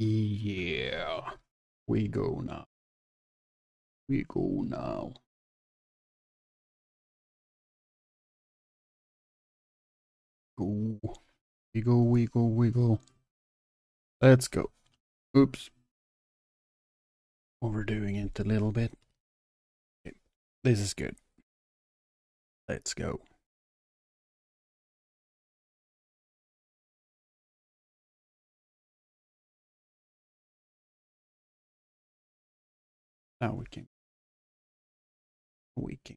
Yeah, we go now. We go now. Go. We go, we go, we go. Let's go. Oops. Overdoing it a little bit. Okay. This is good. Let's go. Now we can. We can.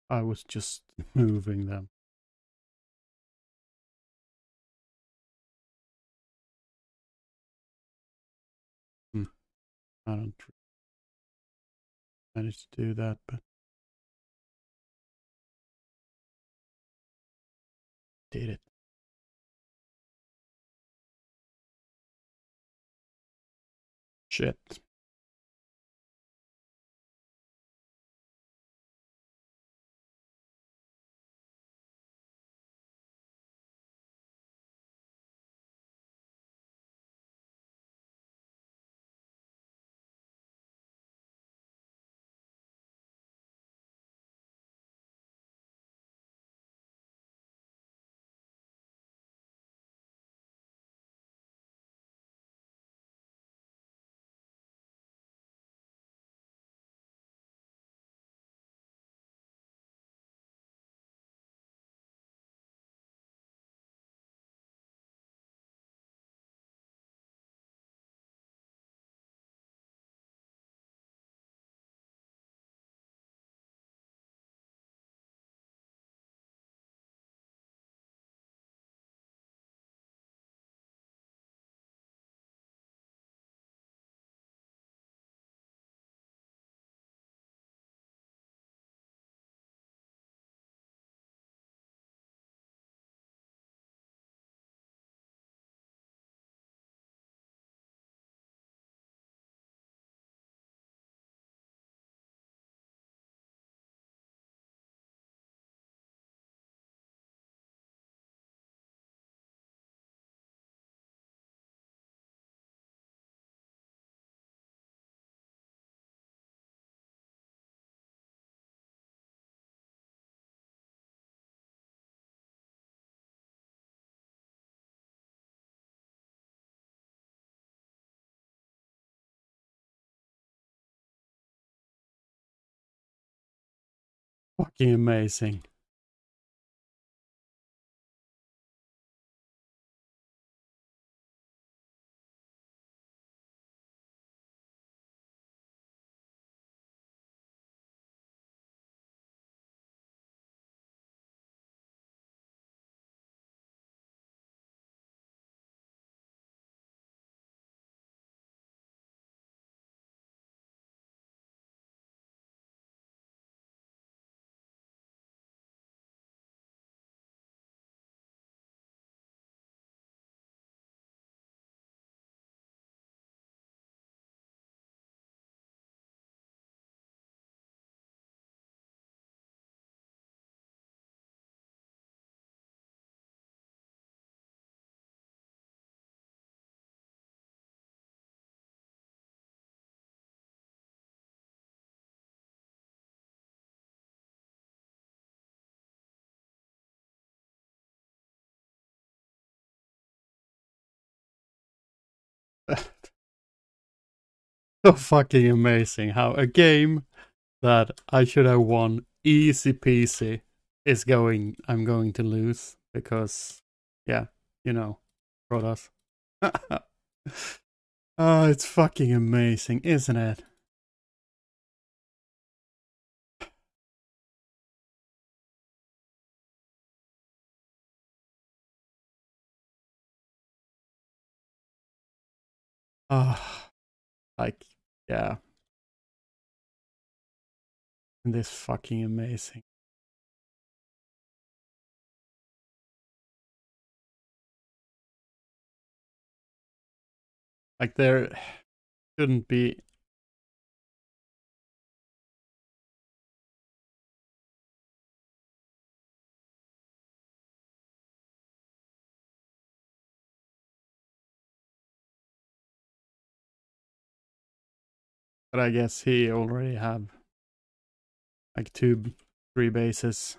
I was just moving them. Hmm. I don't manage to do that, but did it. Shit. Fucking amazing. So fucking amazing how a game that I should have won easy peasy I'm going to lose because, yeah, you know, Protoss. Oh, it's fucking amazing, isn't it? Ah, like, yeah, this fucking amazing. Like, there shouldn't be. But I guess he already have like 3 bases.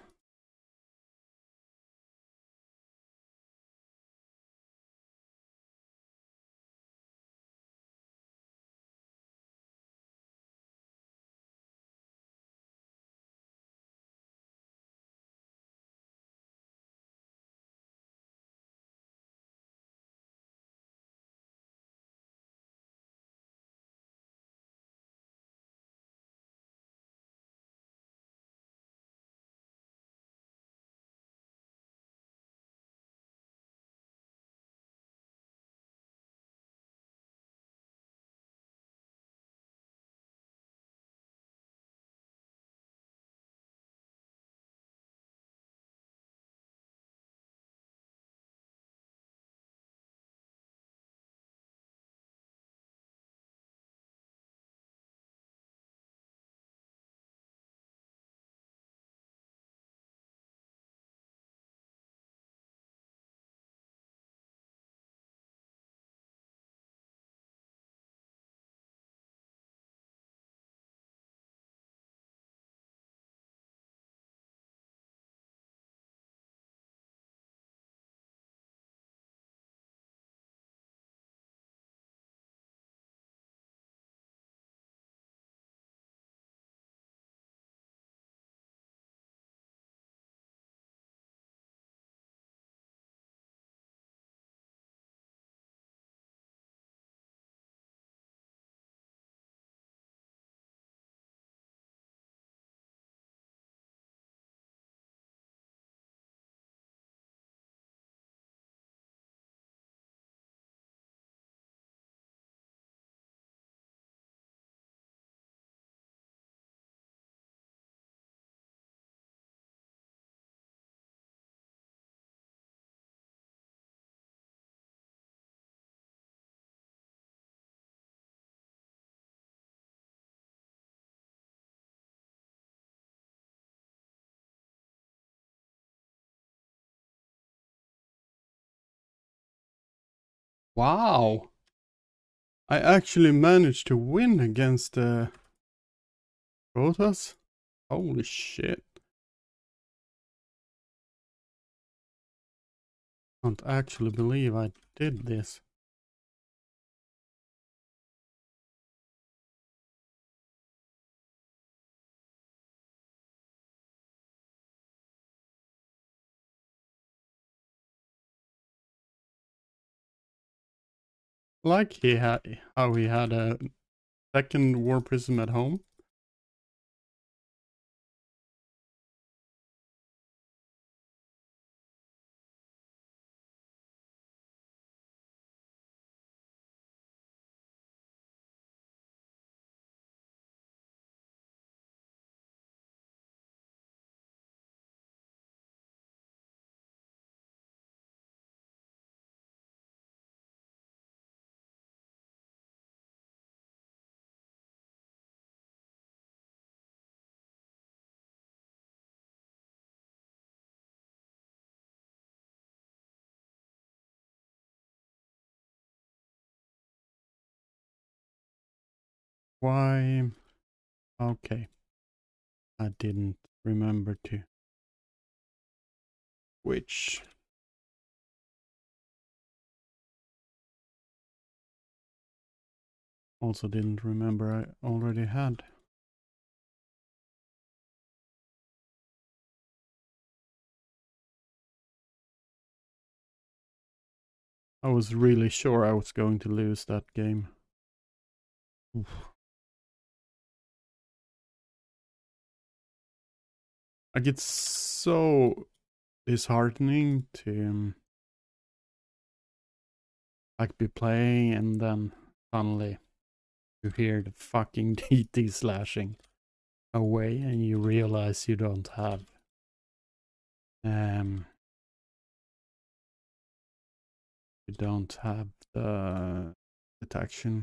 Wow! I actually managed to win against the Protoss? Holy shit. Can't actually believe I did this. Like he had, how he had a second War Prism at home. Why? Okay. I didn't remember to. Which? Also didn't remember I already had. I was really sure I was going to lose that game. Oof. Like it's so disheartening to like be playing and then suddenly you hear the fucking DT slashing away and you realize you don't have um the detection.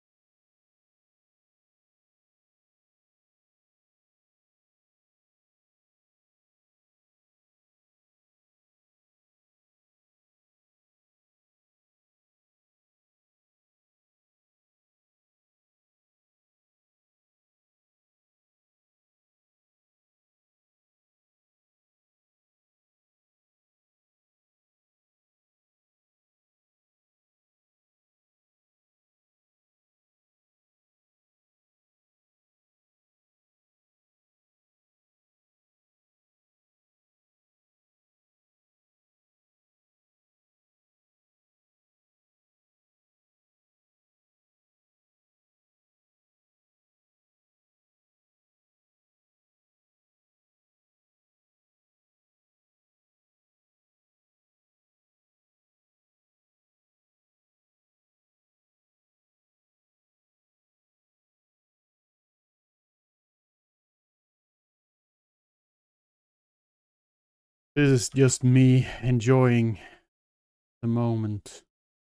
This is just me enjoying the moment.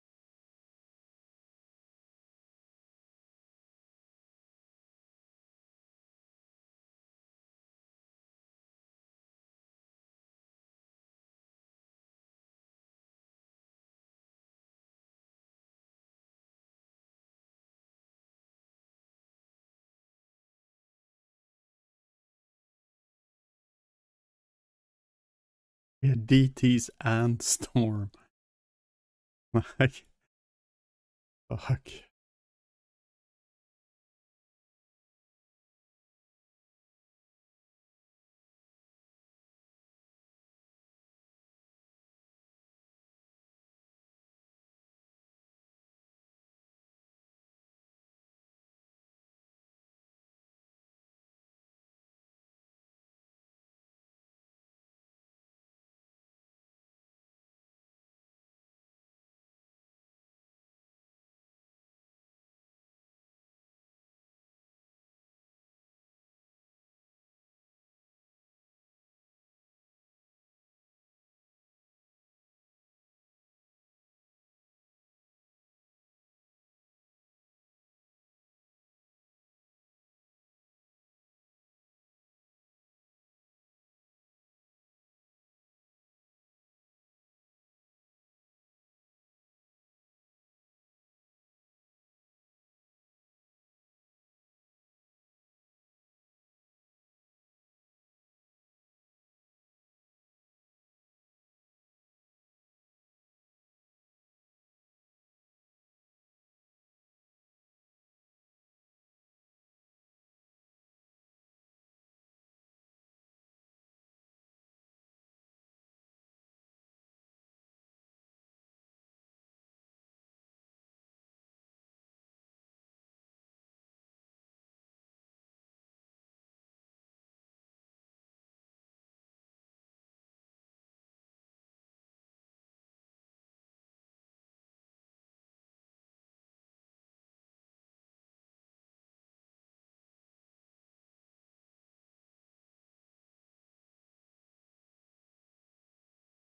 Yeah, DTs and Storm. Like, fuck.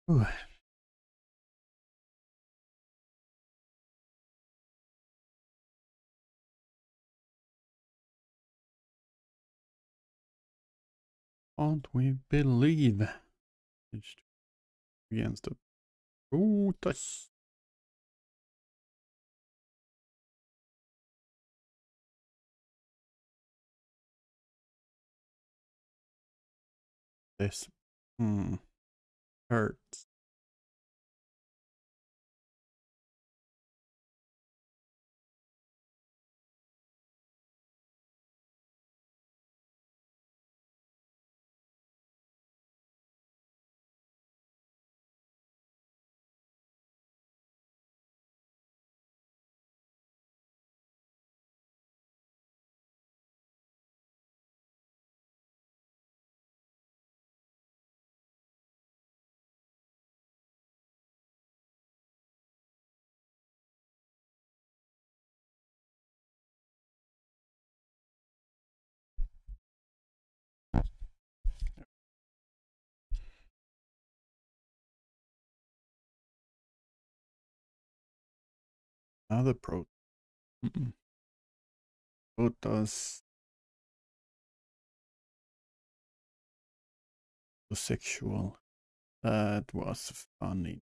Ooh. Can't we believe it's against the Brutus? This hurts. Another pro. Protoss sexual. That was funny.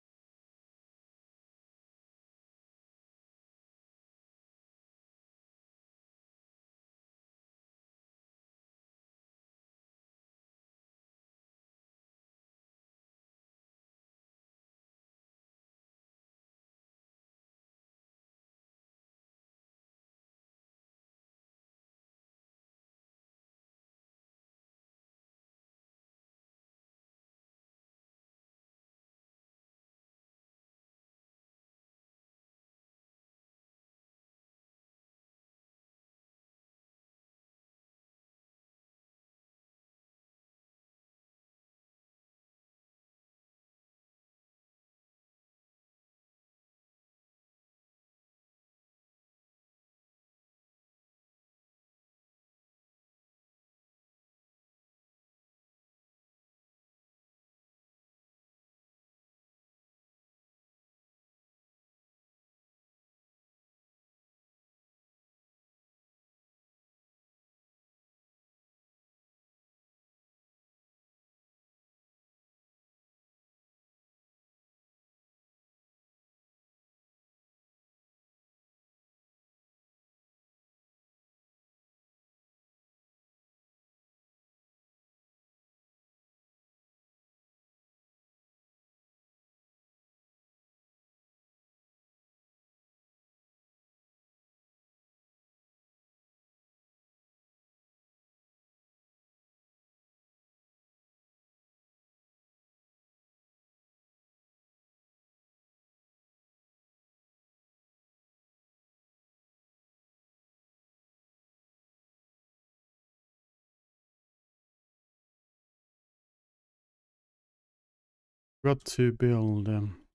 Got to build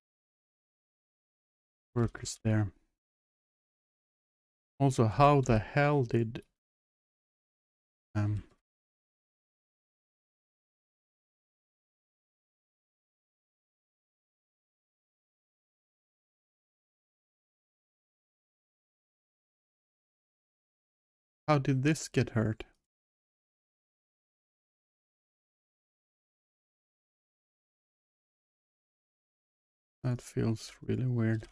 workers there. Also, how the hell did how did this get hurt? That feels really weird.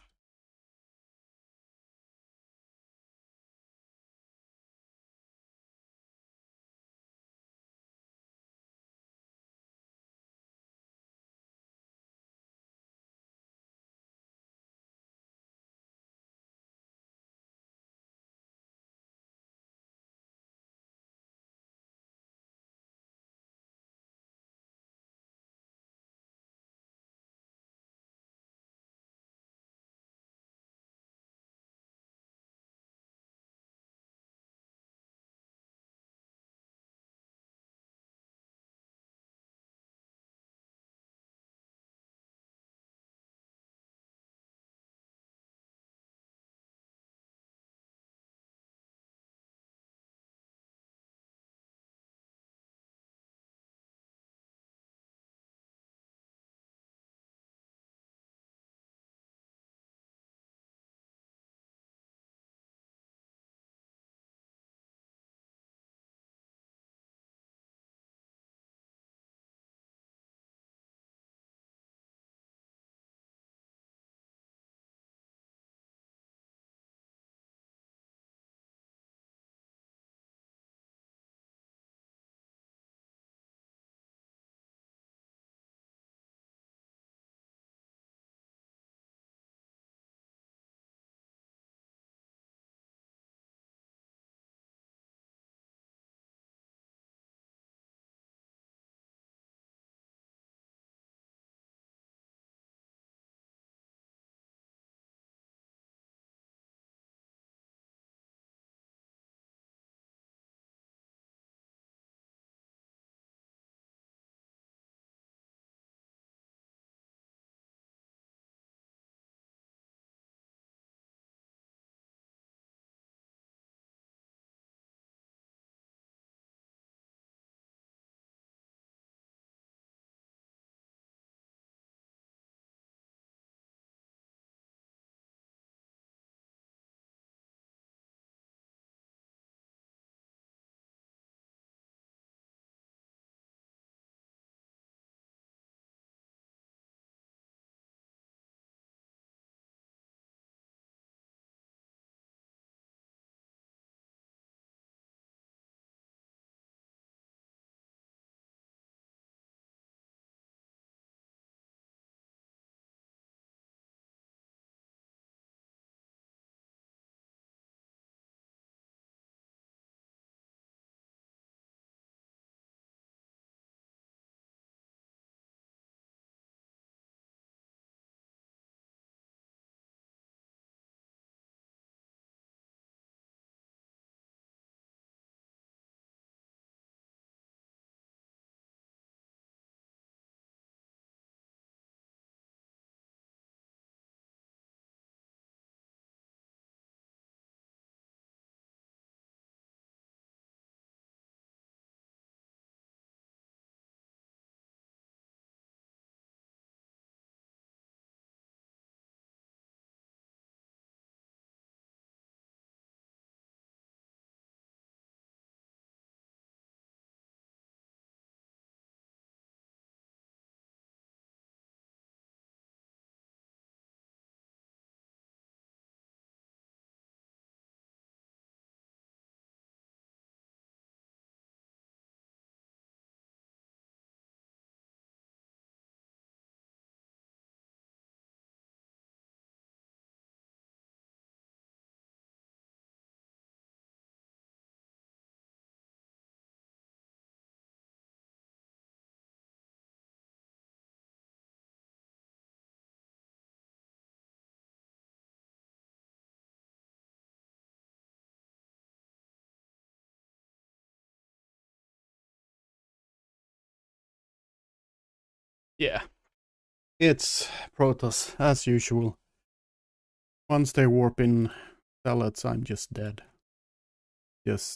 Yeah, it's Protoss as usual. Once they warp in pellets, I'm just dead. Just,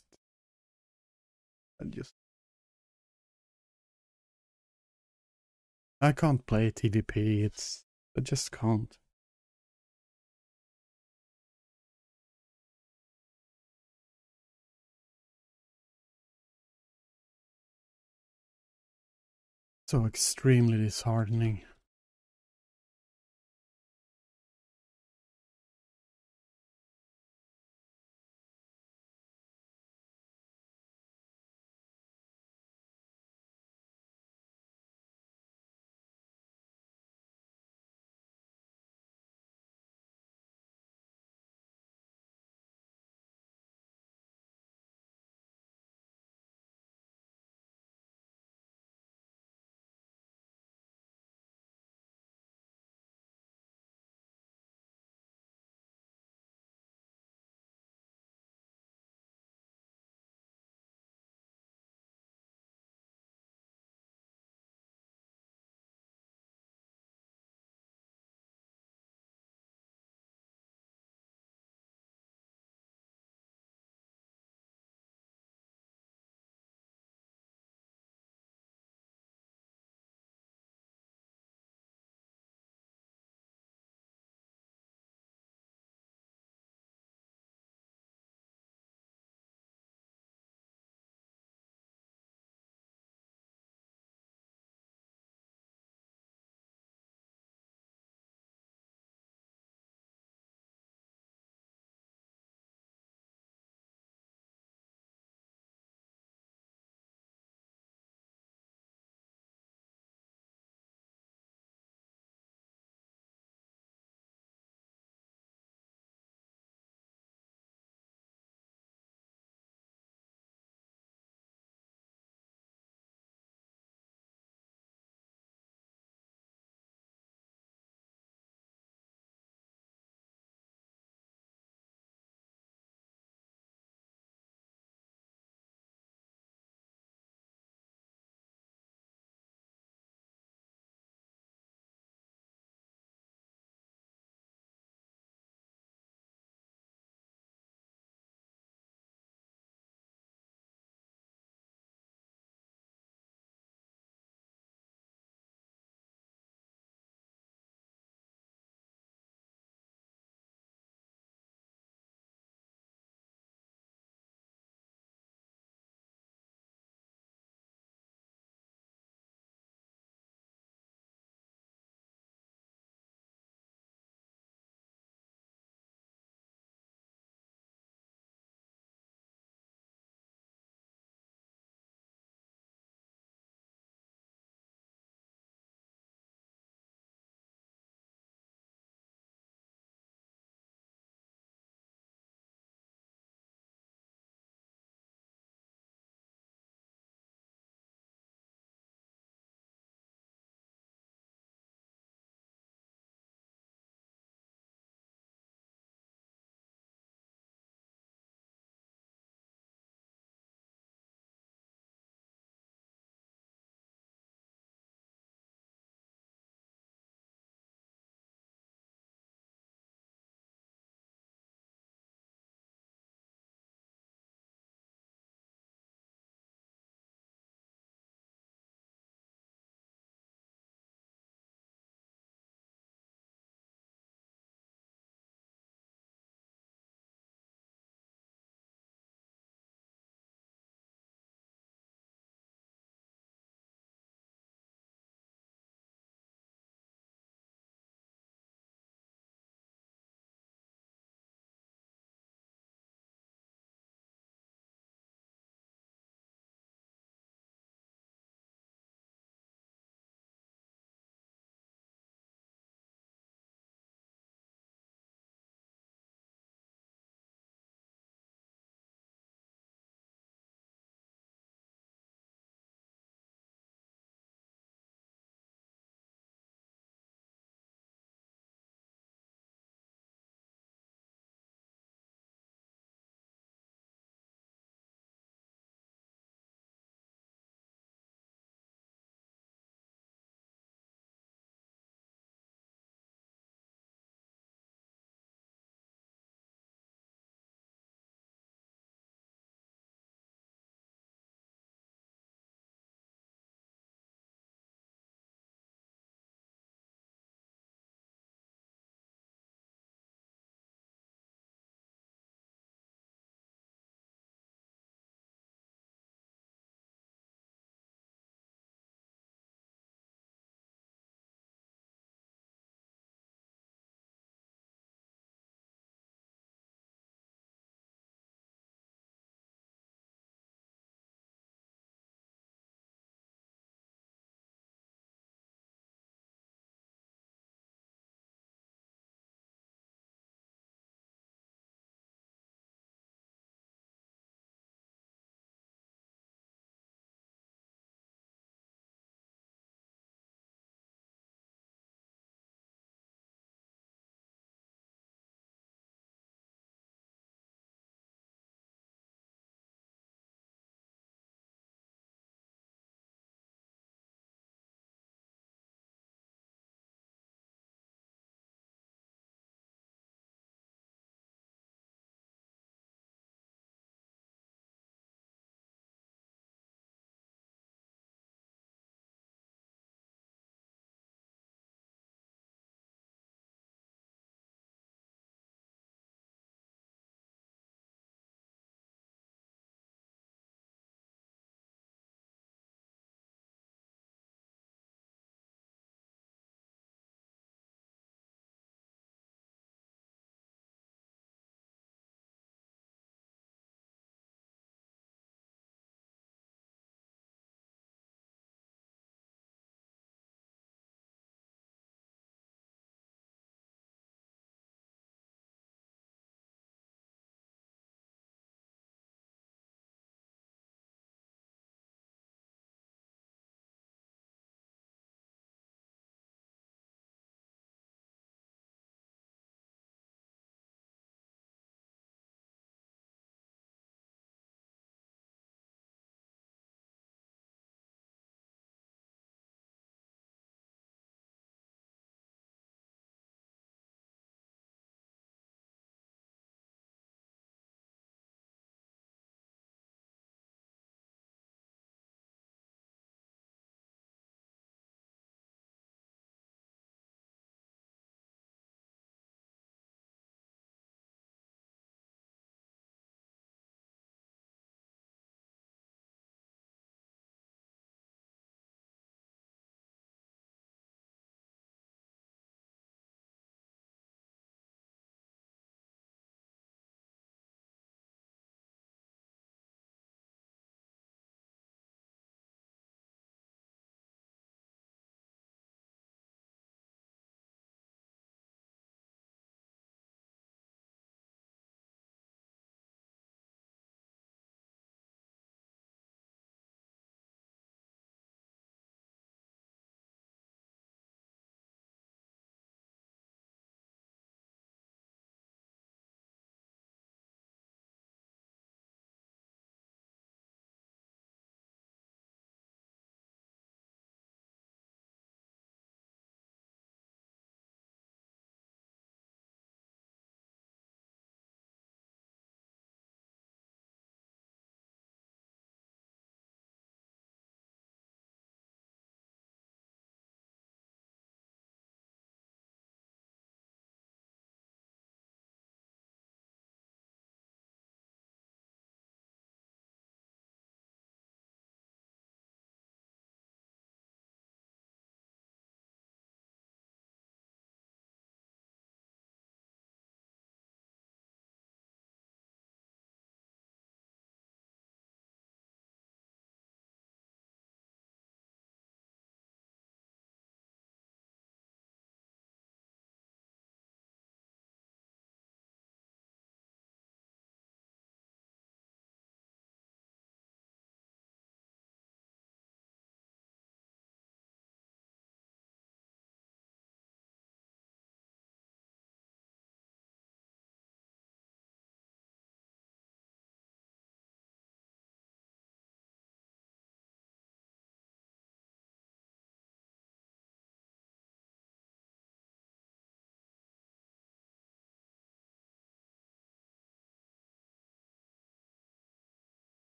I can't play TVP. I just can't. So extremely disheartening.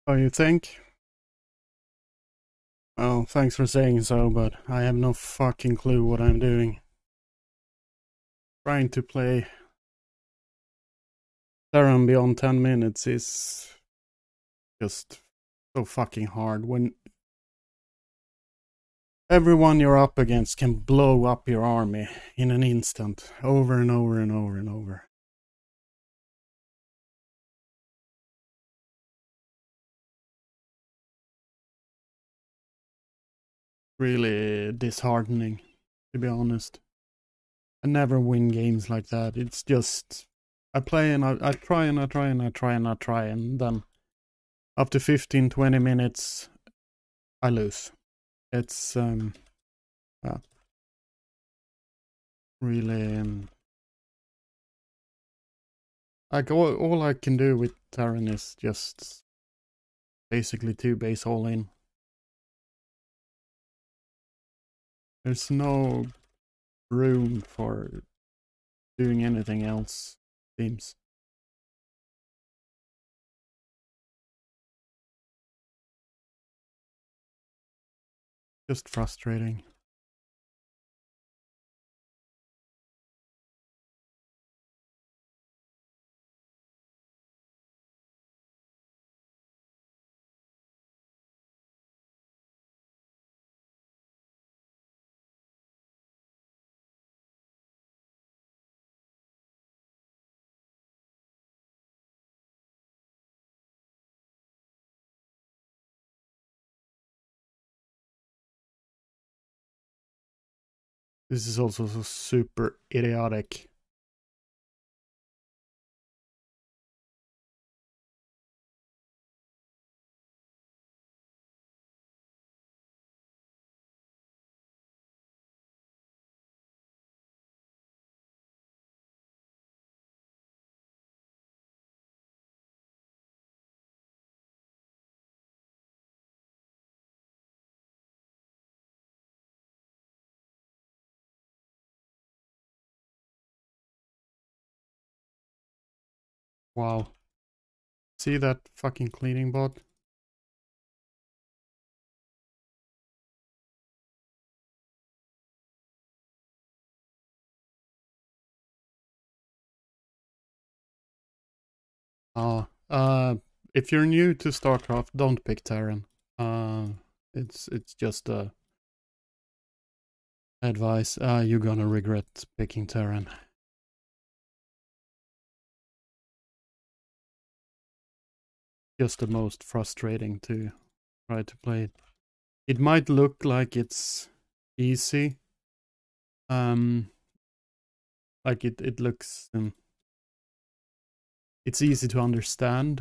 Oh, you think? Oh, thanks for saying so, but I have no fucking clue what I'm doing. Trying to play Terran beyond 10 minutes is just so fucking hard when everyone you're up against can blow up your army in an instant, over and over and over and over. Really disheartening, to be honest. I never win games like that. It's just I play and I try and I try and I try and I try, and then after 15-20 minutes I lose. It's really like all I can do with Terran is just basically 2 base all in. There's no room for doing anything else, seems. Just frustrating. This is also so super idiotic. Wow. See that fucking cleaning bot? Oh, if you're new to StarCraft, don't pick Terran. It's just advice. You're gonna regret picking Terran. Just the most frustrating to try to play it. It might look like it's easy. Like it looks. It's easy to understand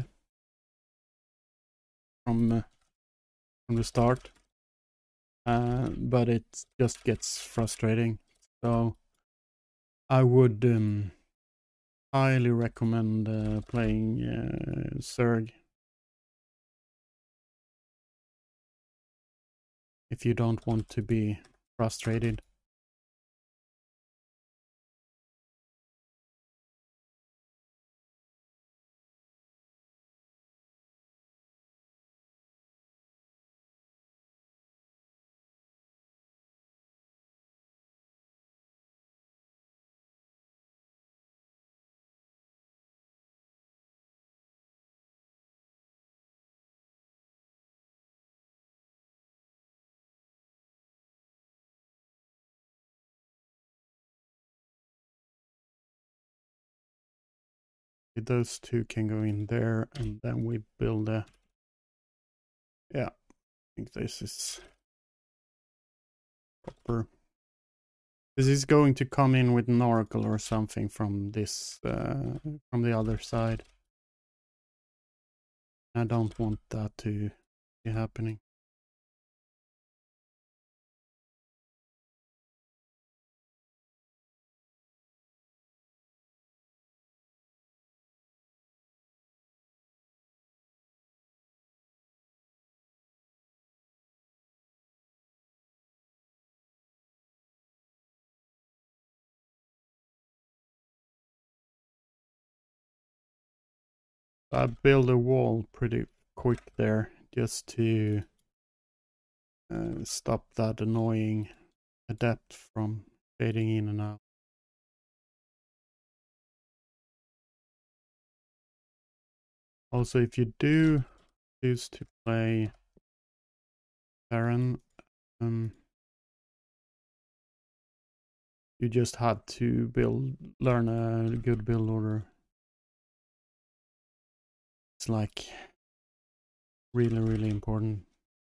from the start, but it just gets frustrating. So I would highly recommend playing Zerg if you don't want to be frustrated. Those two can go in there, and then we build a... Yeah, I think this is proper. This is going to come in with an oracle or something from this, from the other side. I don't want that to be happening. I build a wall pretty quick there just to stop that annoying adapt from fading in and out. Also, if you do choose to play Baron, you just had to learn a good build order. It's like really, really important.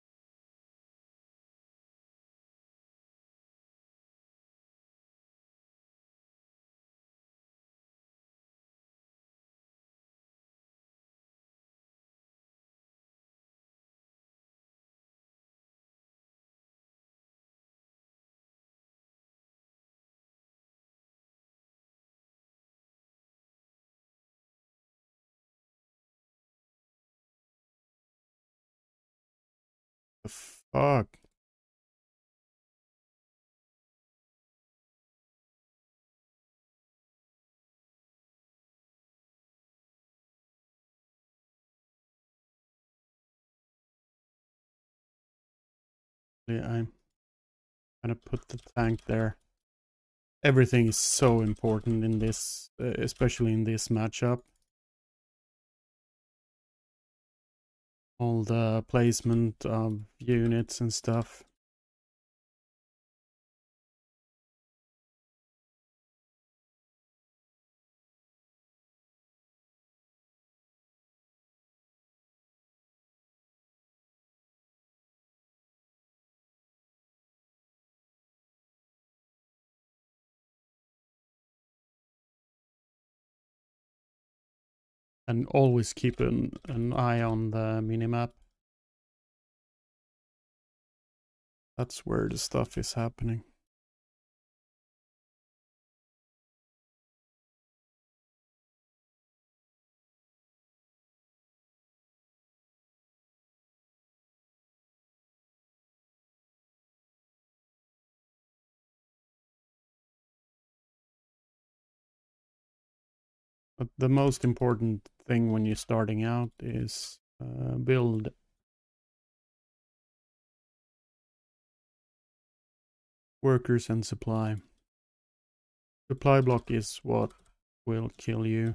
The fuck? Yeah, I'm gonna put the tank there. Everything is so important in this, especially in this matchup. All the placement of units and stuff. And always keep an eye on the minimap. That's where the stuff is happening. But the most important thing when you're starting out is build workers and supply. Supply block is what will kill you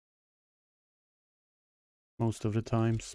most of the times.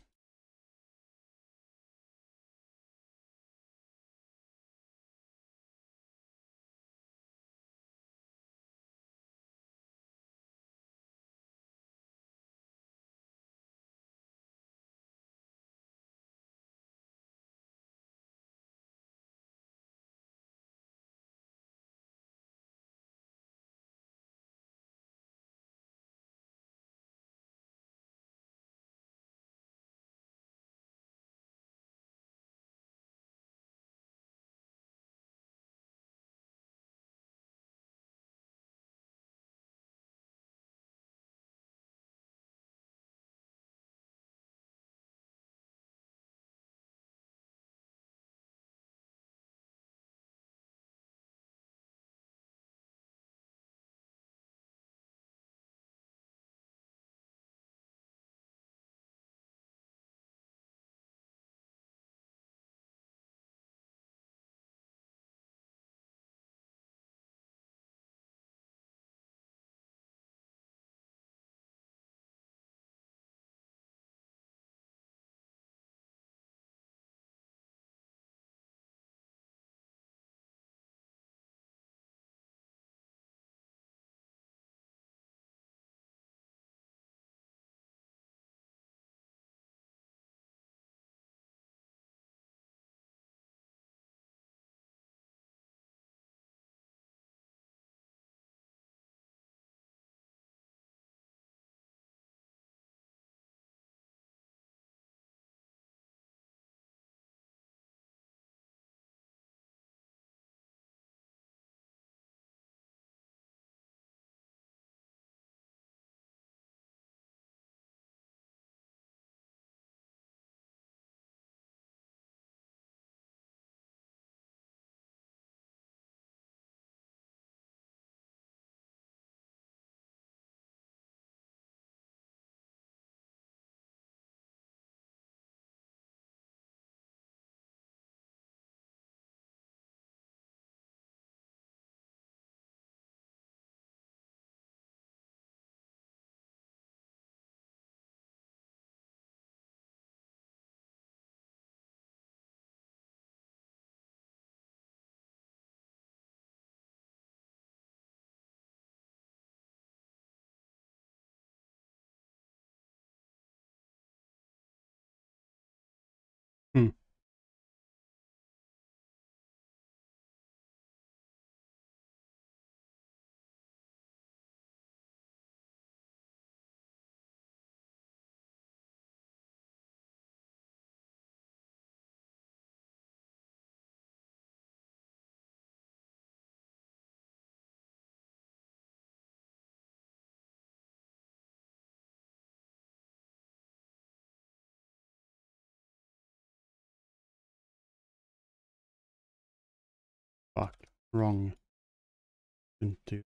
wrong. Into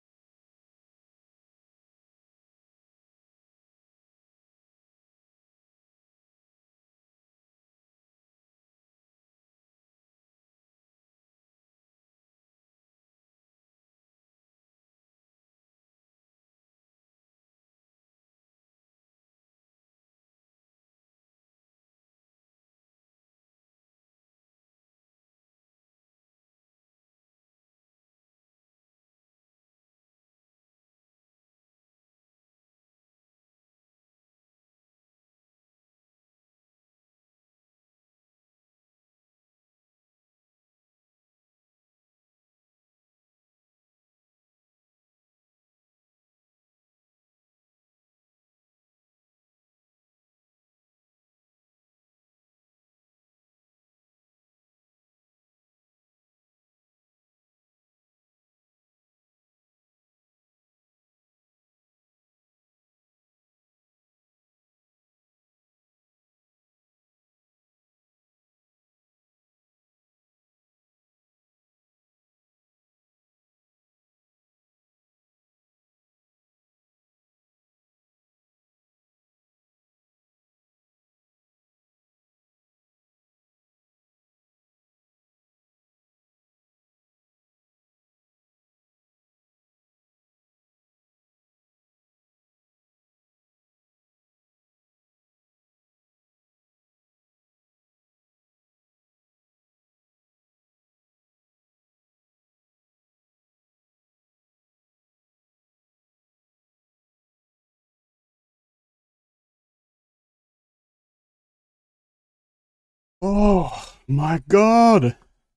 oh my god!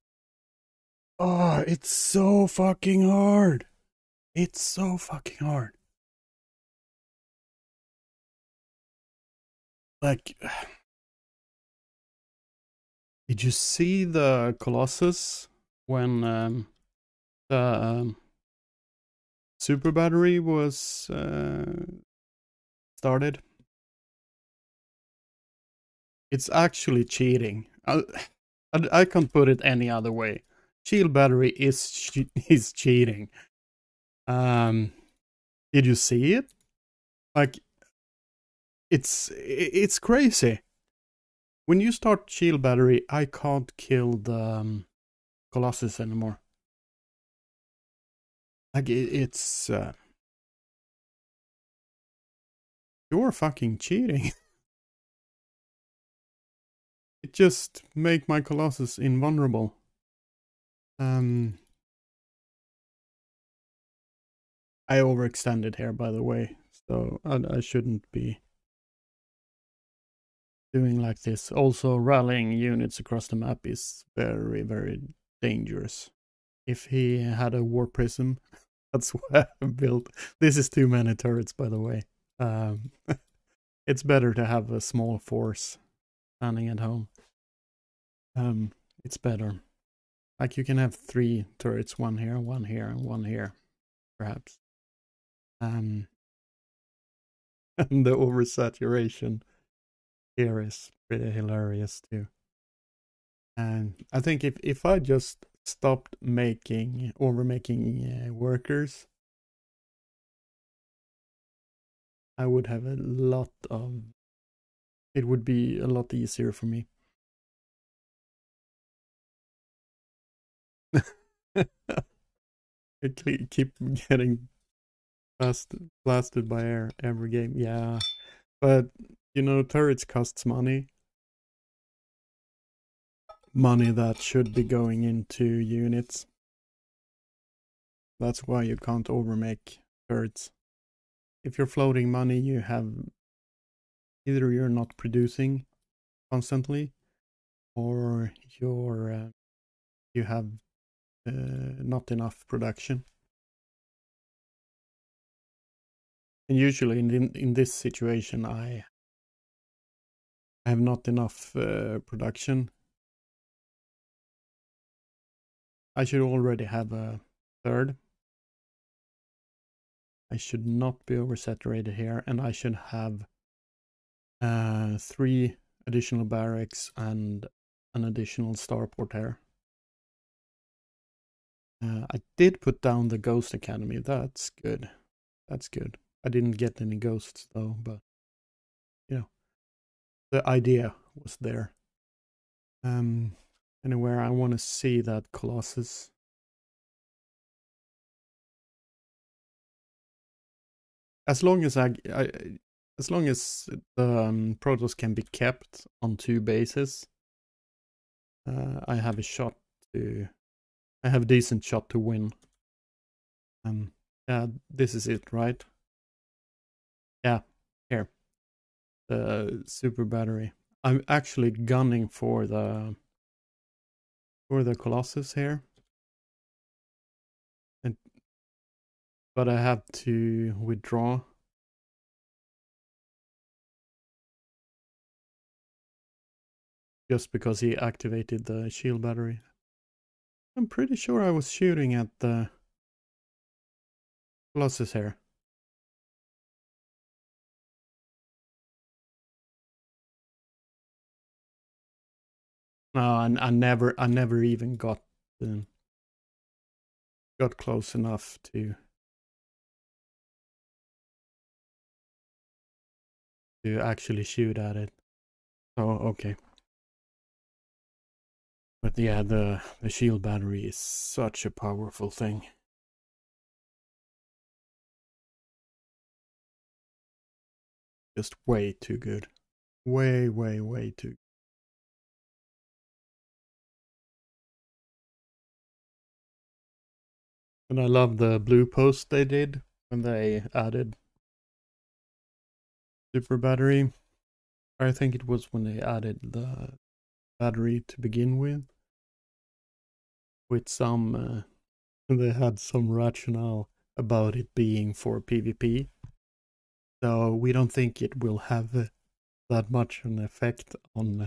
Oh, it's so fucking hard. It's so fucking hard. Like, did you see the Colossus when the super battery was started? It's actually cheating. I can't put it any other way. Shield battery is cheating. Did you see it? Like, it's crazy. When you start shield battery, I can't kill the Colossus anymore. Like it's you're fucking cheating. It just make my Colossus invulnerable. I overextended here, by the way, so I shouldn't be doing like this. Also, rallying units across the map is very, very dangerous. If he had a war prism, that's what I built. This is too many turrets, by the way. It's better to have a small force standing at home. It's better. Like you can have 3 turrets, one here, and one here, perhaps. And the oversaturation here is pretty hilarious too. And I think if I just stopped making workers, I would have a lot of. It would be a lot easier for me. I keep getting blasted by air every game. Yeah, but you know, turrets costs money. Money that should be going into units. That's why you can't overmake turrets. If you're floating money, you have either you're not producing constantly, or you have not enough production. And usually in this situation, I have not enough production. I should already have a third. I should not be oversaturated here, and I should have 3 additional barracks and an additional starport here. I did put down the Ghost Academy. That's good. That's good. I didn't get any ghosts though, but you know, the idea was there. Um, anyway, I want to see that Colossus. As long as as long as the Protoss can be kept on 2 bases, I have a shot to. I have a decent shot to win. Yeah, this is it, right? Yeah, here, the super battery. I'm actually gunning for the Colossus here, and but I have to withdraw. Just because he activated the shield battery. I'm pretty sure I was shooting at the Colossus here. No, I never even got close enough to actually shoot at it. Oh, okay. But yeah, the shield battery is such a powerful thing. Just way too good. Way, way, way too. And I love the blue post they did when they added super battery. I think it was when they added the battery to begin with some they had some rationale about it being for PvP. So we don't think it will have that much an effect on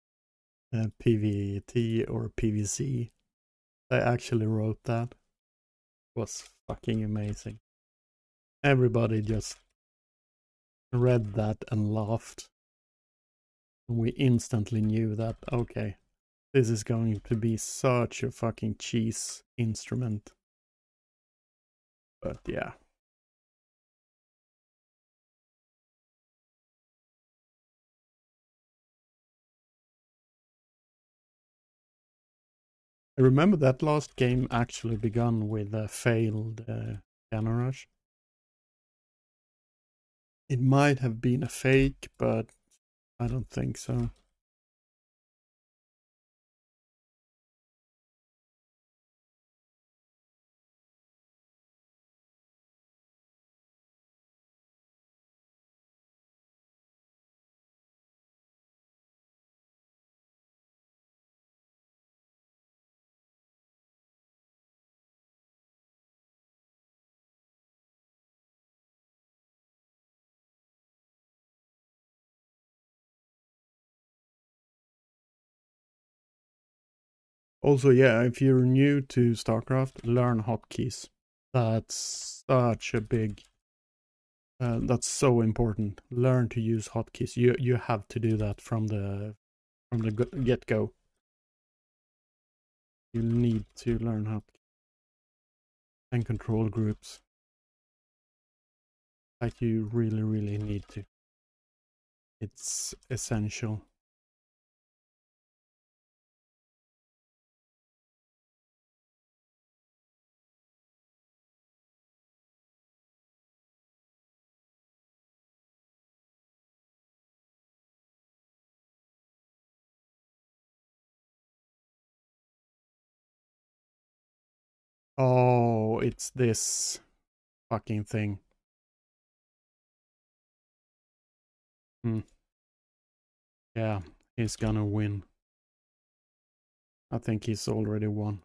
PvT or PvC. I actually wrote that. It was fucking amazing. Everybody just read that and laughed. We instantly knew that, okay, this is going to be such a fucking cheese instrument. But yeah. I remember that last game actually begun with a failed cannon rush. It might have been a fake, but I don't think so. Also, yeah, if you're new to StarCraft, learn hotkeys. That's such a big. That's so important. Learn to use hotkeys. You have to do that from the get go. You need to learn hotkeys and control groups. Like you really, really need to. It's essential. Oh, it's this fucking thing. Hmm. Yeah, he's gonna win. I think he's already won.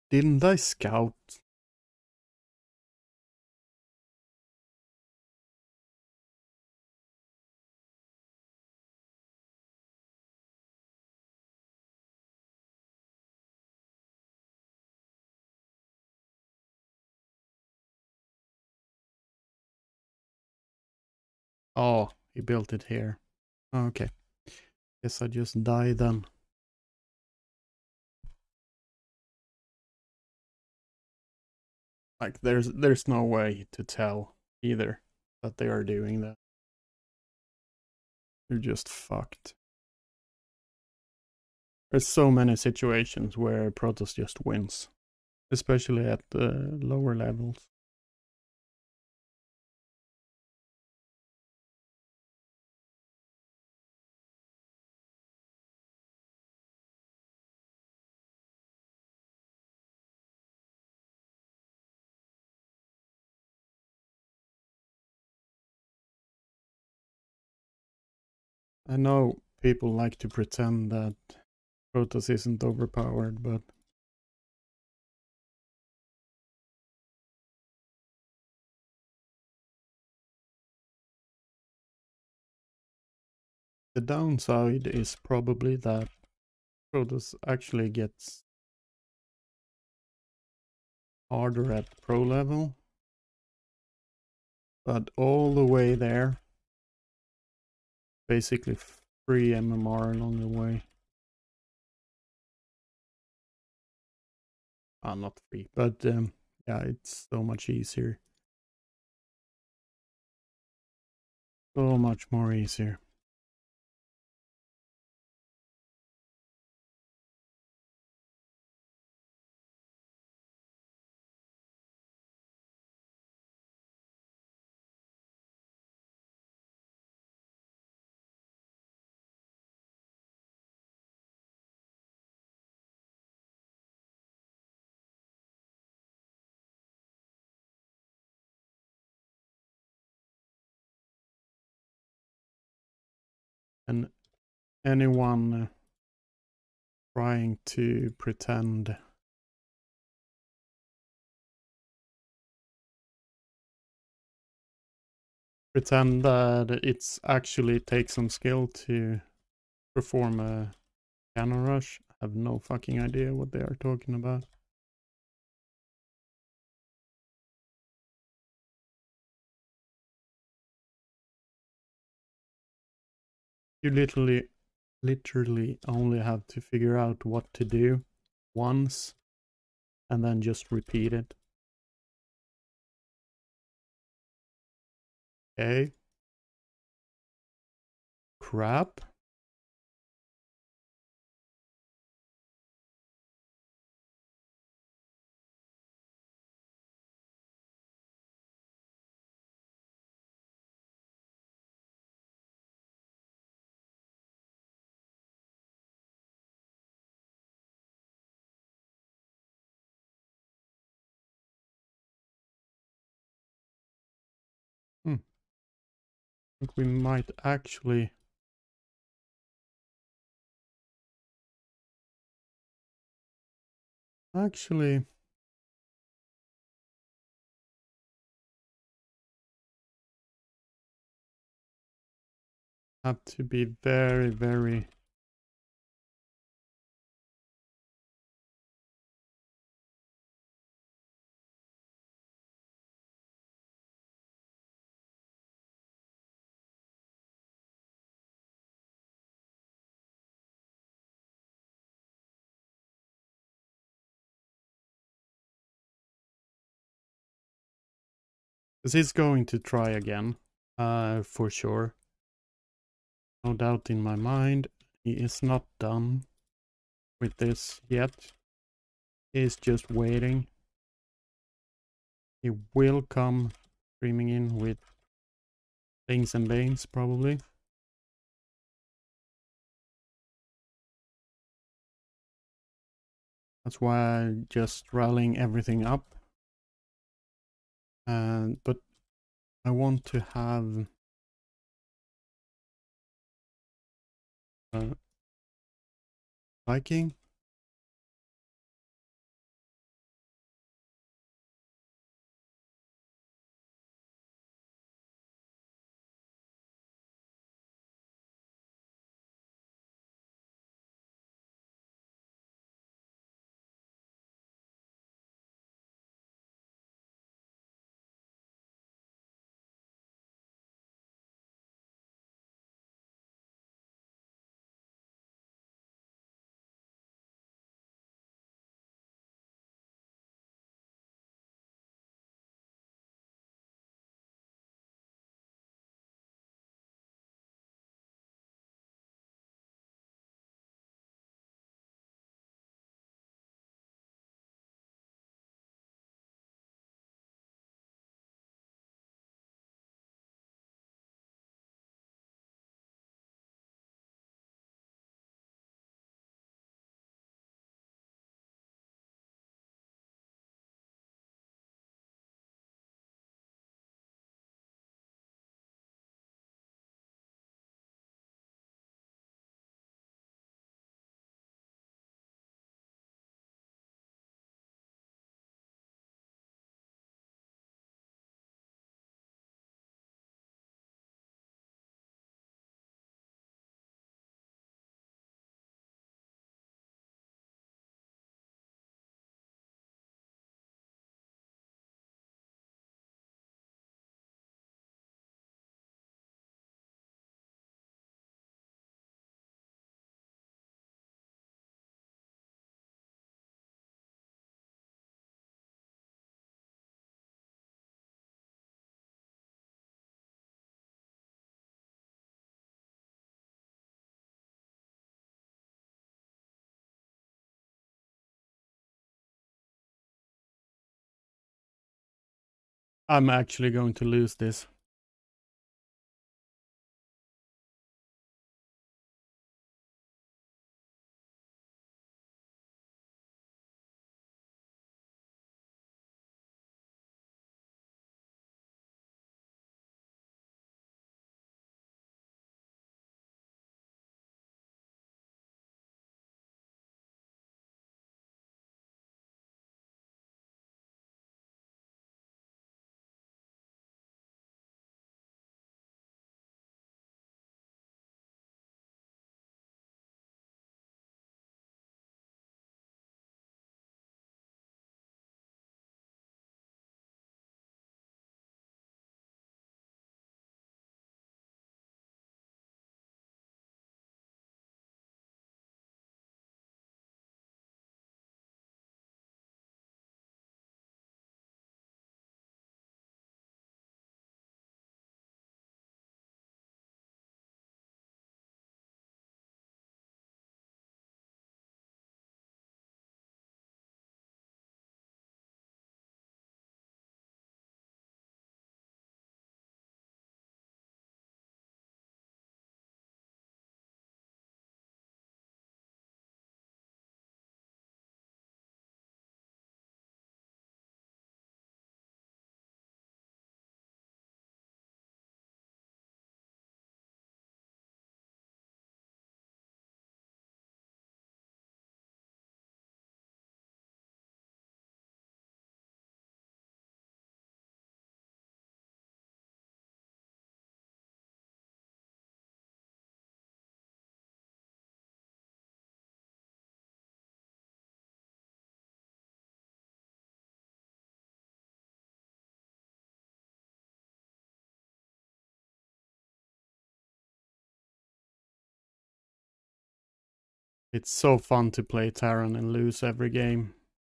Didn't I scout? Oh, he built it here. Okay. Guess I just die then. Like there's no way to tell either that they are doing that. You're just fucked. There's so many situations where Protoss just wins, especially at the lower levels. I know people like to pretend that Protoss isn't overpowered, but the downside is probably that Protoss actually gets harder at pro level, but all the way there, basically free MMR along the way. Not free, but yeah, it's so much easier. So much more easier. And anyone trying to pretend that it's actually takes some skill to perform a cannon rush have no fucking idea what they are talking about. You literally only have to figure out what to do once and then just repeat it. Okay. Crap. I think we might actually have to be very, very because he's going to try again. For sure. No doubt in my mind. He is not done with this yet. He's just waiting. He will come streaming in with things and banes, probably. That's why I'm just rallying everything up. But I want to have Viking. I'm actually going to lose this. It's so fun to play Terran and lose every game.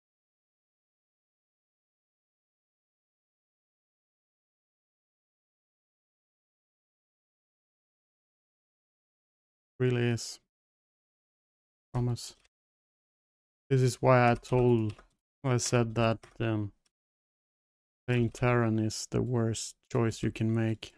Really is. Promise. This is why I said that playing Terran is the worst choice you can make.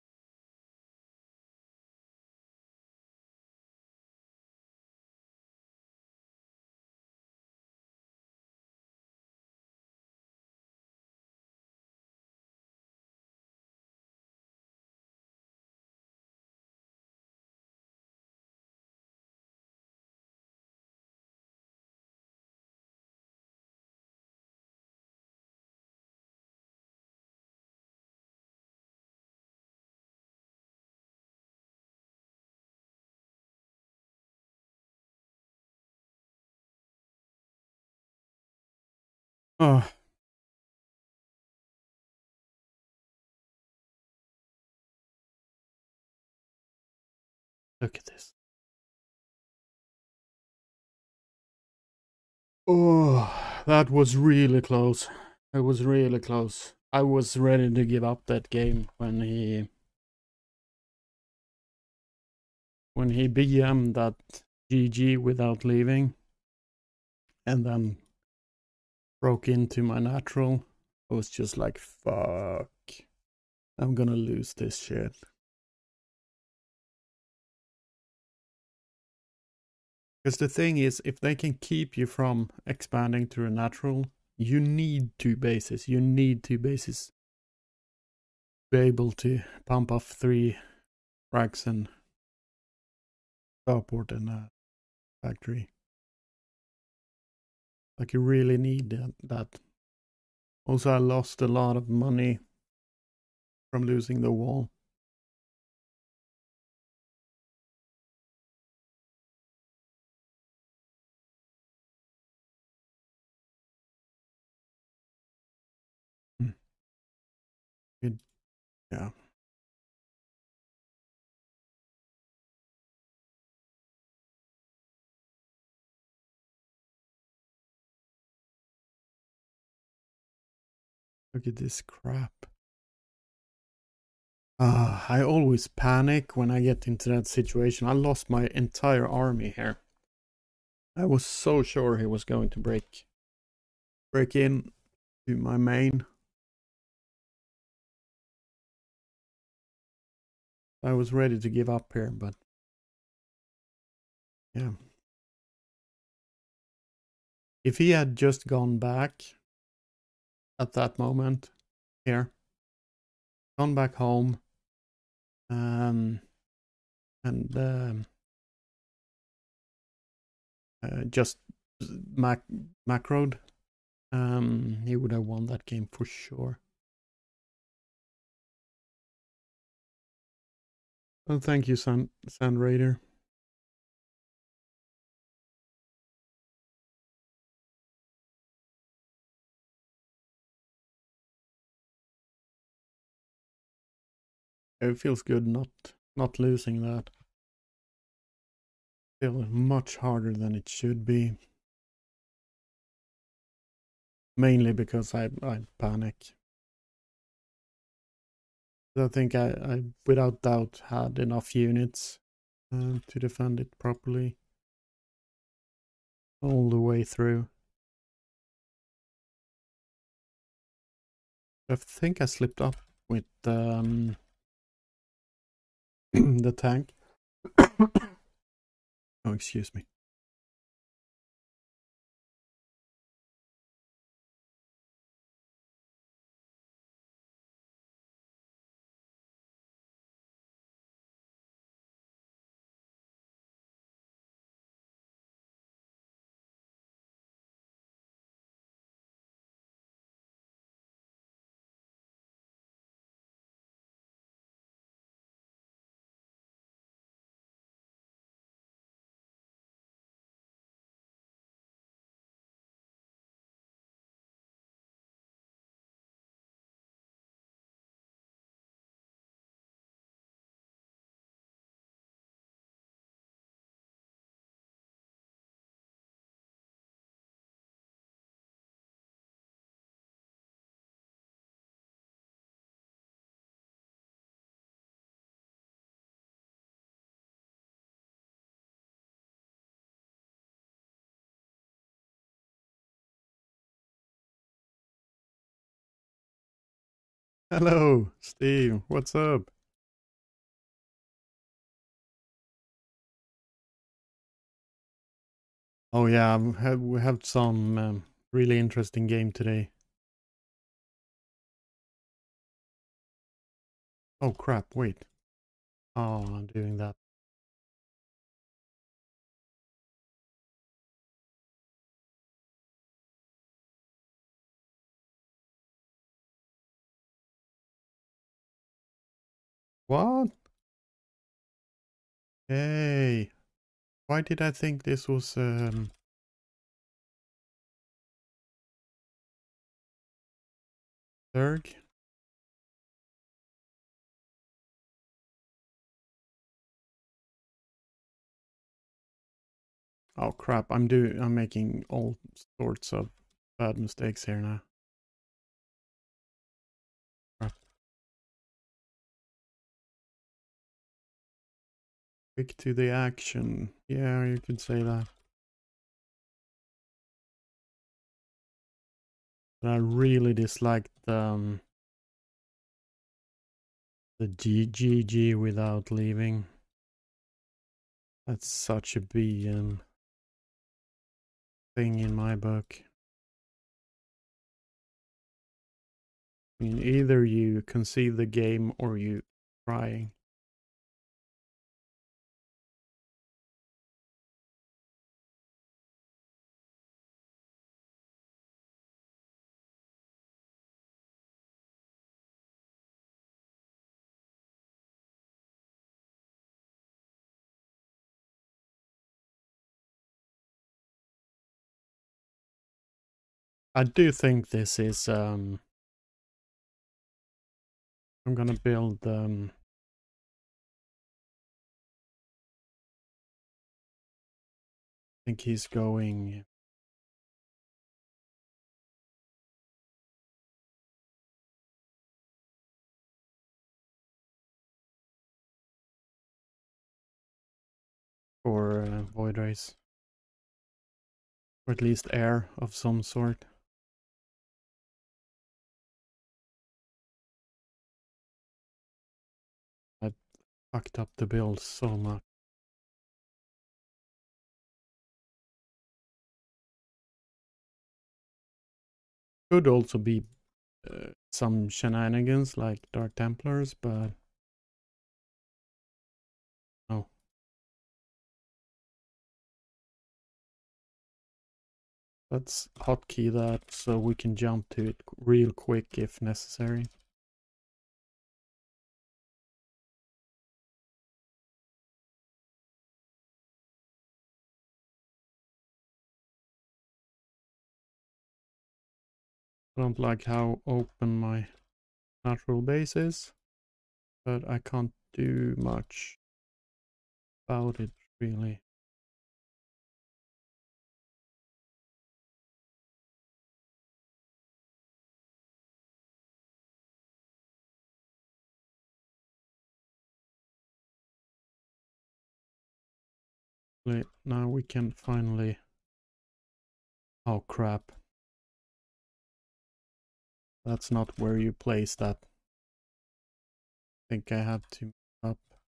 Oh, look at this. Oh, that was really close. It was really close. I was ready to give up that game when he BM'd that GG without leaving and then broke into my natural. I was just like, fuck. I'm gonna lose this shit. Because the thing is, if they can keep you from expanding to a natural, you need 2 bases. You need 2 bases to be able to pump off 3 racks and starport and a factory. Like you really need that. Also, I lost a lot of money from losing the wall. It, yeah. Look at this crap. I always panic when I get into that situation. I lost my entire army here. I was so sure he was going to break in to my main. I was ready to give up here, but yeah. If he had just gone back at that moment here, gone back home, and just macroed, he would have won that game for sure. Oh, thank you, Sand Raider. It feels good not losing that. Still much harder than it should be. Mainly because I panic. I think I without doubt had enough units to defend it properly all the way through. I think I slipped up with the tank. Oh, excuse me. Hello, Steve. What's up? Oh yeah, we have some really interesting game today. Oh crap! Wait. Oh, I'm doing that. What? Hey, why did I think this was Zerg? Oh crap! I'm making all sorts of bad mistakes here now. Crap. Quick to the action. Yeah, you could say that. But I really disliked the GGG without leaving. That's such a BM thing in my book. I mean, either you conceive the game or you crying. I do think this is I'm gonna build I think he's going for Void Race. Or at least air of some sort. I fucked up the build so much. Could also be some shenanigans like Dark Templars, but no. Let's hotkey that so we can jump to it real quick if necessary. I don't like how open my natural base is, but I can't do much about it really. Now we can finally... Oh crap. That's not where you place that. I think I have to up.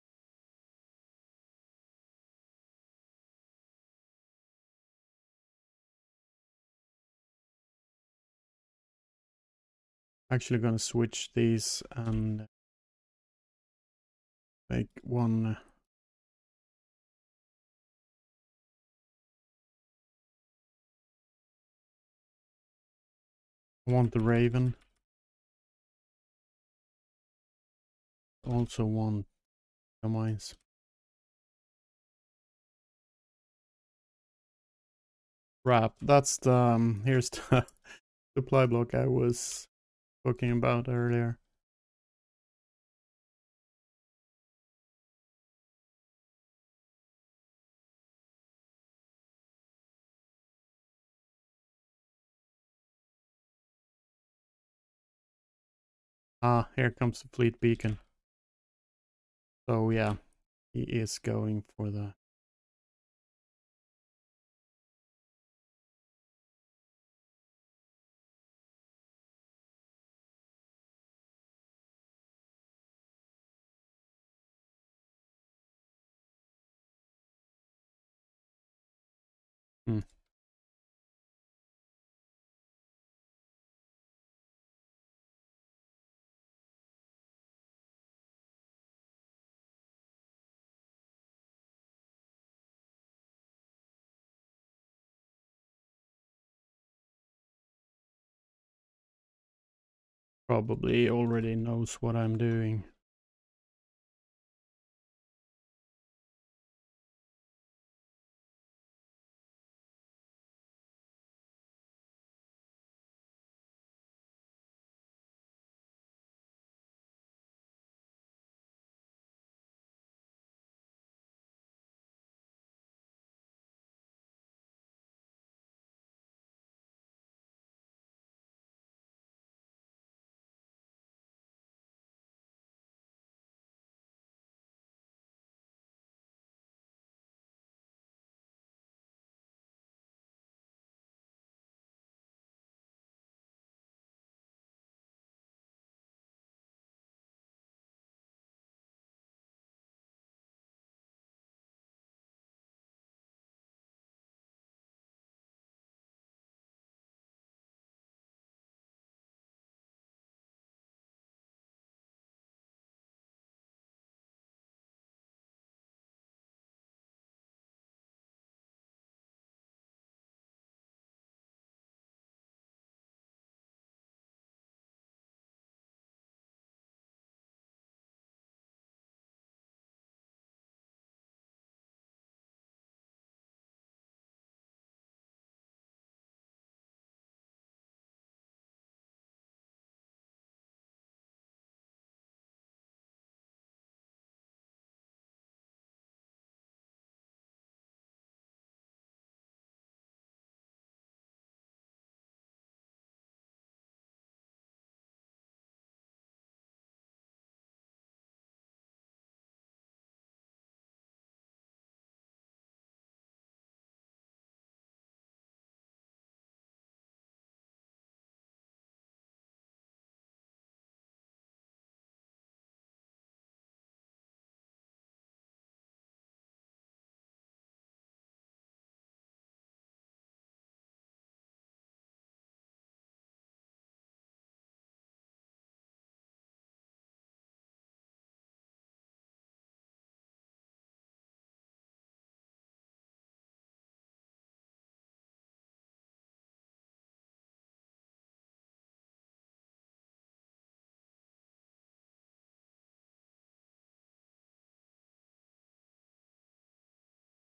Actually gonna switch these and make one. I want the Raven. Also want the mines. Wrap. That's the here's the supply block I was talking about earlier. Ah, here comes the fleet beacon. So yeah, he is going for the... Hmm. Probably already knows what I'm doing.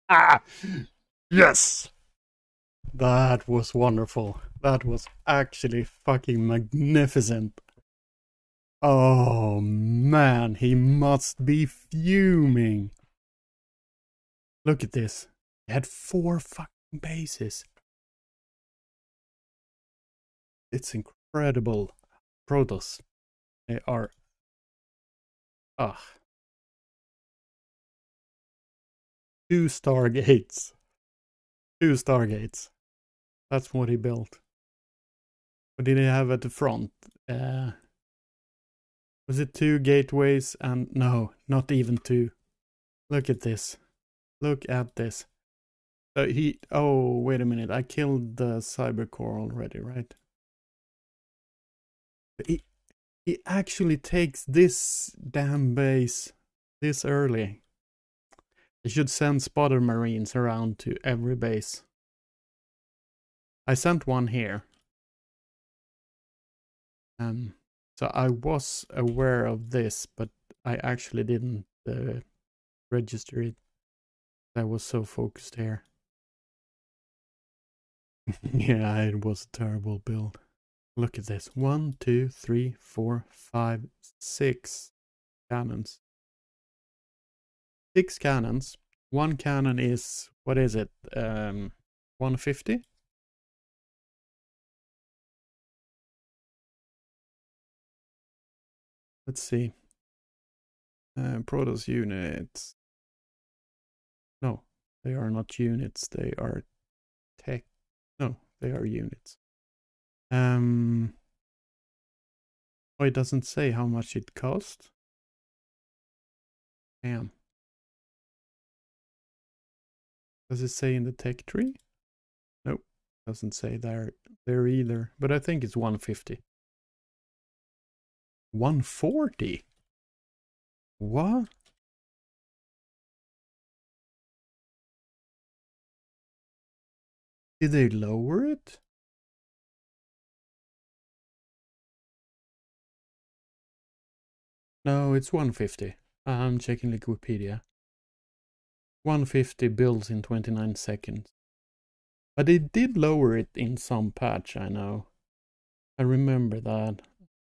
Yes! That was wonderful. That was actually fucking magnificent. Oh man, he must be fuming. Look at this. He had 4 fucking bases. It's incredible. Protoss. They are... Ah. 2 Stargates. 2 Stargates. That's what he built. What did he have at the front? Was it 2 gateways and... No, not even 2. Look at this. Look at this. Oh, wait a minute. I killed the Cybercore already, right? He actually takes this damn base this early. I should send spotter marines around to every base. I sent one here. So I was aware of this, but I actually didn't register it. I was so focused here. Yeah, it was a terrible build. Look at this. 1, 2, 3, 4, 5, 6 cannons. 6 cannons. 1 cannon is, what is it? 150? Let's see. Protoss units. No, they are not units. They are tech. No, they are units. Oh, it doesn't say how much it cost. Damn. Does it say in the tech tree? Nope, doesn't say there either. But I think it's 150. 140? What? Did they lower it? No, it's 150. I'm checking Wikipedia. 150 builds in 29 seconds. But they did lower it in some patch, I know. I remember that.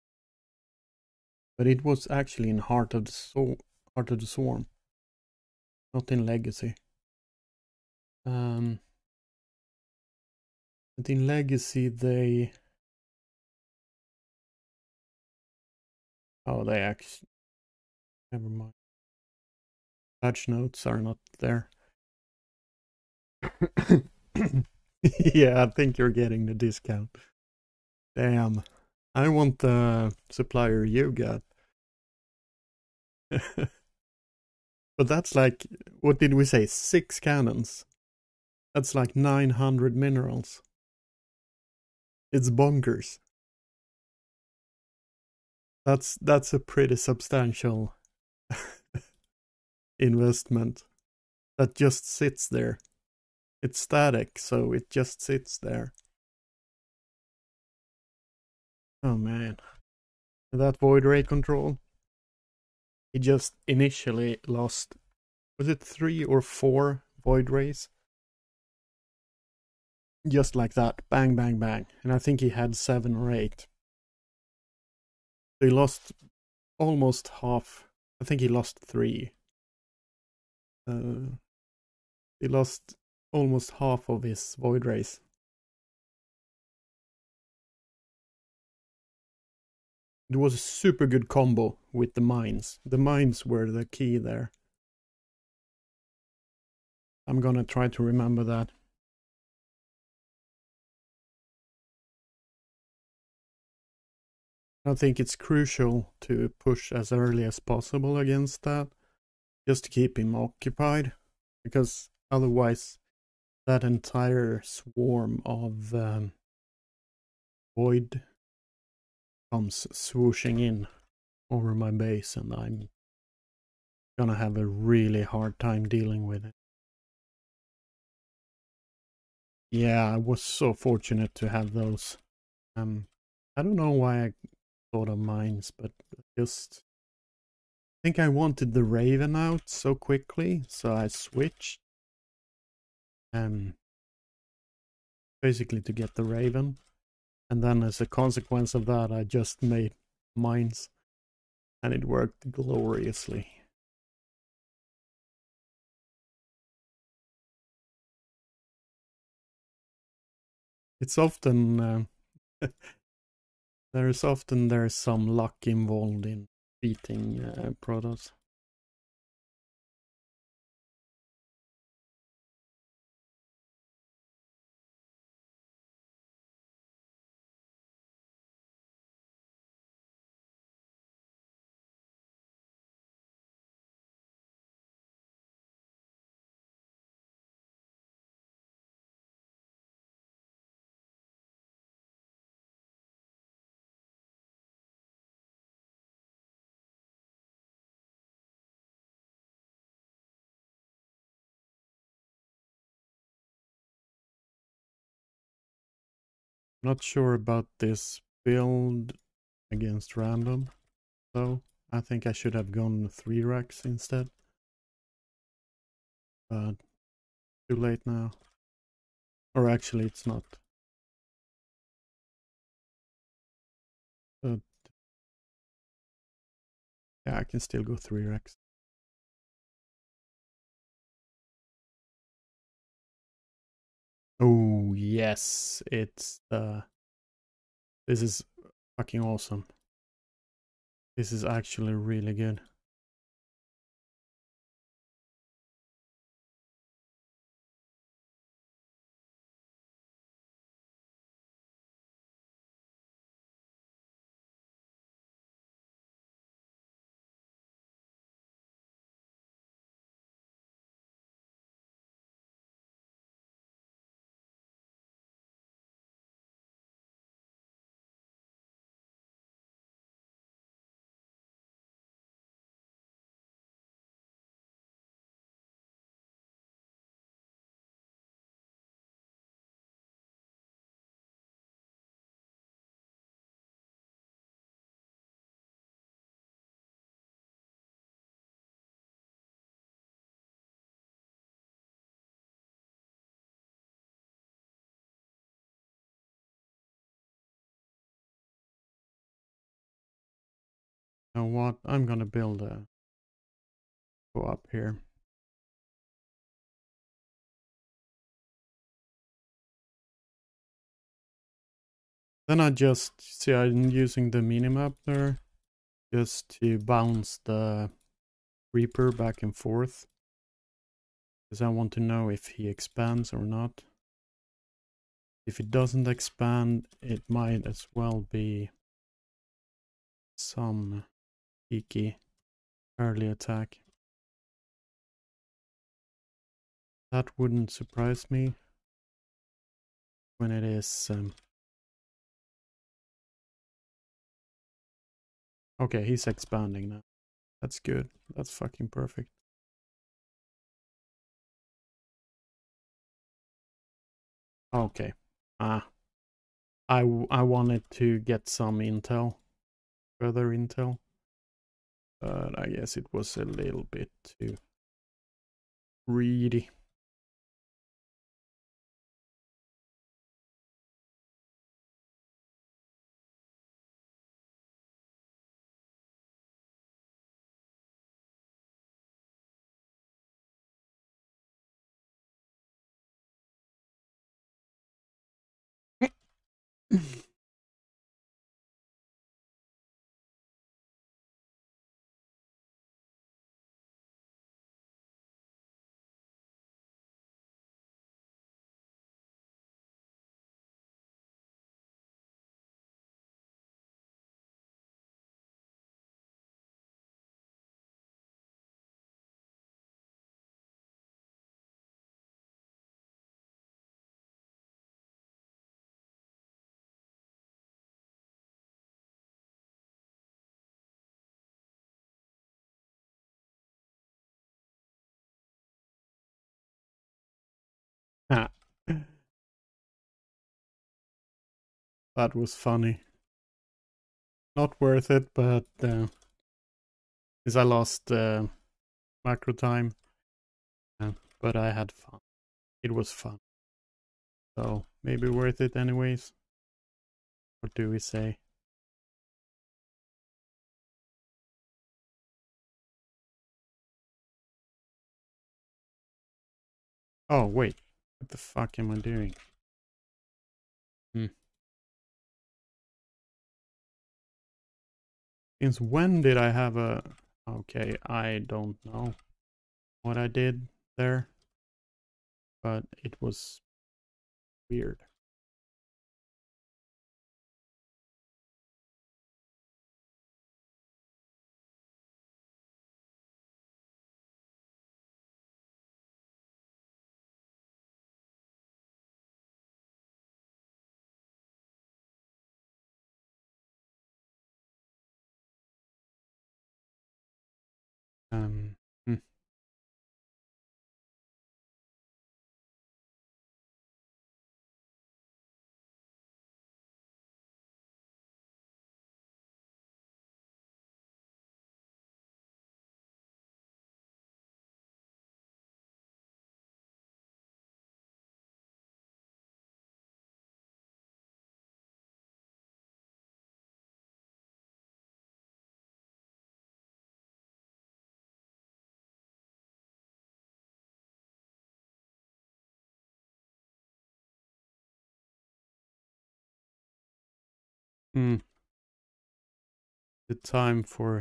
But it was actually in Heart of the Swarm. Not in Legacy. But in Legacy they... Oh, they actually... Never mind. Patch notes are not there. Yeah, I think you're getting the discount. Damn. I want the supplier you got. But that's like, what did we say? 6 cannons. That's like 900 minerals. It's bonkers. That's a pretty substantial investment that just sits there. It's static, so it just sits there. Oh man. That void ray control. He just initially lost, was it 3 or 4 void rays? Just like that. Bang, bang, bang. And I think he had 7 or 8. So he lost almost half. I think he lost 3. He lost almost half of his void rays. It was a super good combo with the mines. The mines were the key there. I'm gonna try to remember that. I think it's crucial to push as early as possible against that, just to keep him occupied, because otherwise that entire swarm of void comes swooshing in over my base, and I'm gonna have a really hard time dealing with it. Yeah, I was so fortunate to have those. I don't know why I thought of mines, but just I think I wanted the Raven out so quickly, so I switched. basically to get the raven. And then as a consequence of that, I just made mines, and it worked gloriously. It's often there's some luck involved in beating Protoss. Not sure about this build against random, though. I think I should have gone 3 racks instead. But too late now. Or actually, it's not. But yeah, I can still go 3 racks. Oh, yes. It's this is fucking awesome. This is actually really good. Now what? I'm gonna build a go up here. Then I just see I'm using the minimap there just to bounce the Reaper back and forth, because I want to know if he expands or not. If it doesn't expand, it might as well be some cheeky early attack. That wouldn't surprise me when it is. Okay, he's expanding now. That's good. That's fucking perfect. Okay. I wanted to get some intel, further intel, but I guess it was a little bit too greedy. Ah, that was funny. Not worth it, but because I lost macro time, but I had fun. it was fun. So maybe worth it anyways. What do we say? Oh, wait. What the fuck am I doing? Since when did I have a... Okay, I don't know what I did there, but it was weird. Um, hmm. The time for...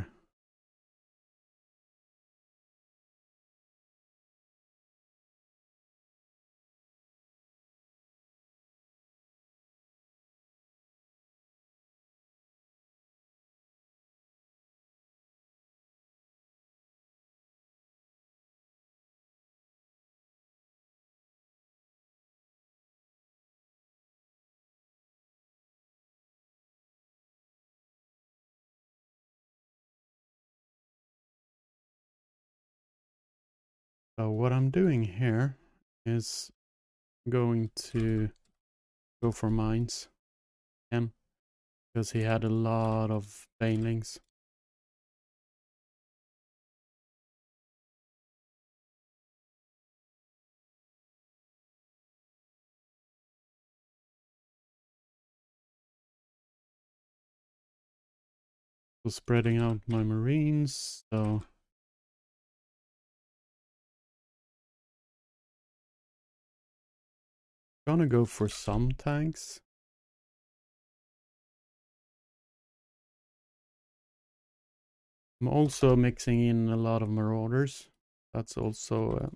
So what I'm doing here is going to go for mines again, because he had a lot of banelings. So spreading out my marines, so... Gonna go for some tanks. I'm also mixing in a lot of marauders. That's also...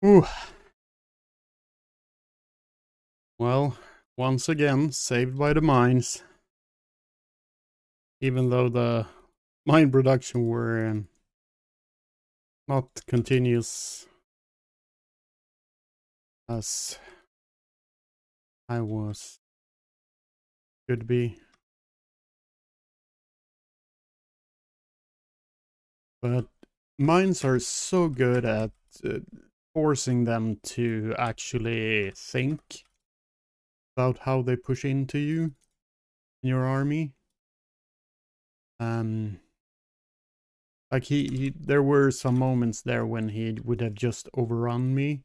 Ooh. Well, once again, saved by the mines. Even though the mine production were not continuous as I was could be. But mines are so good at forcing them to actually think about how they push into you in your army. Like there were some moments there when he would have just overrun me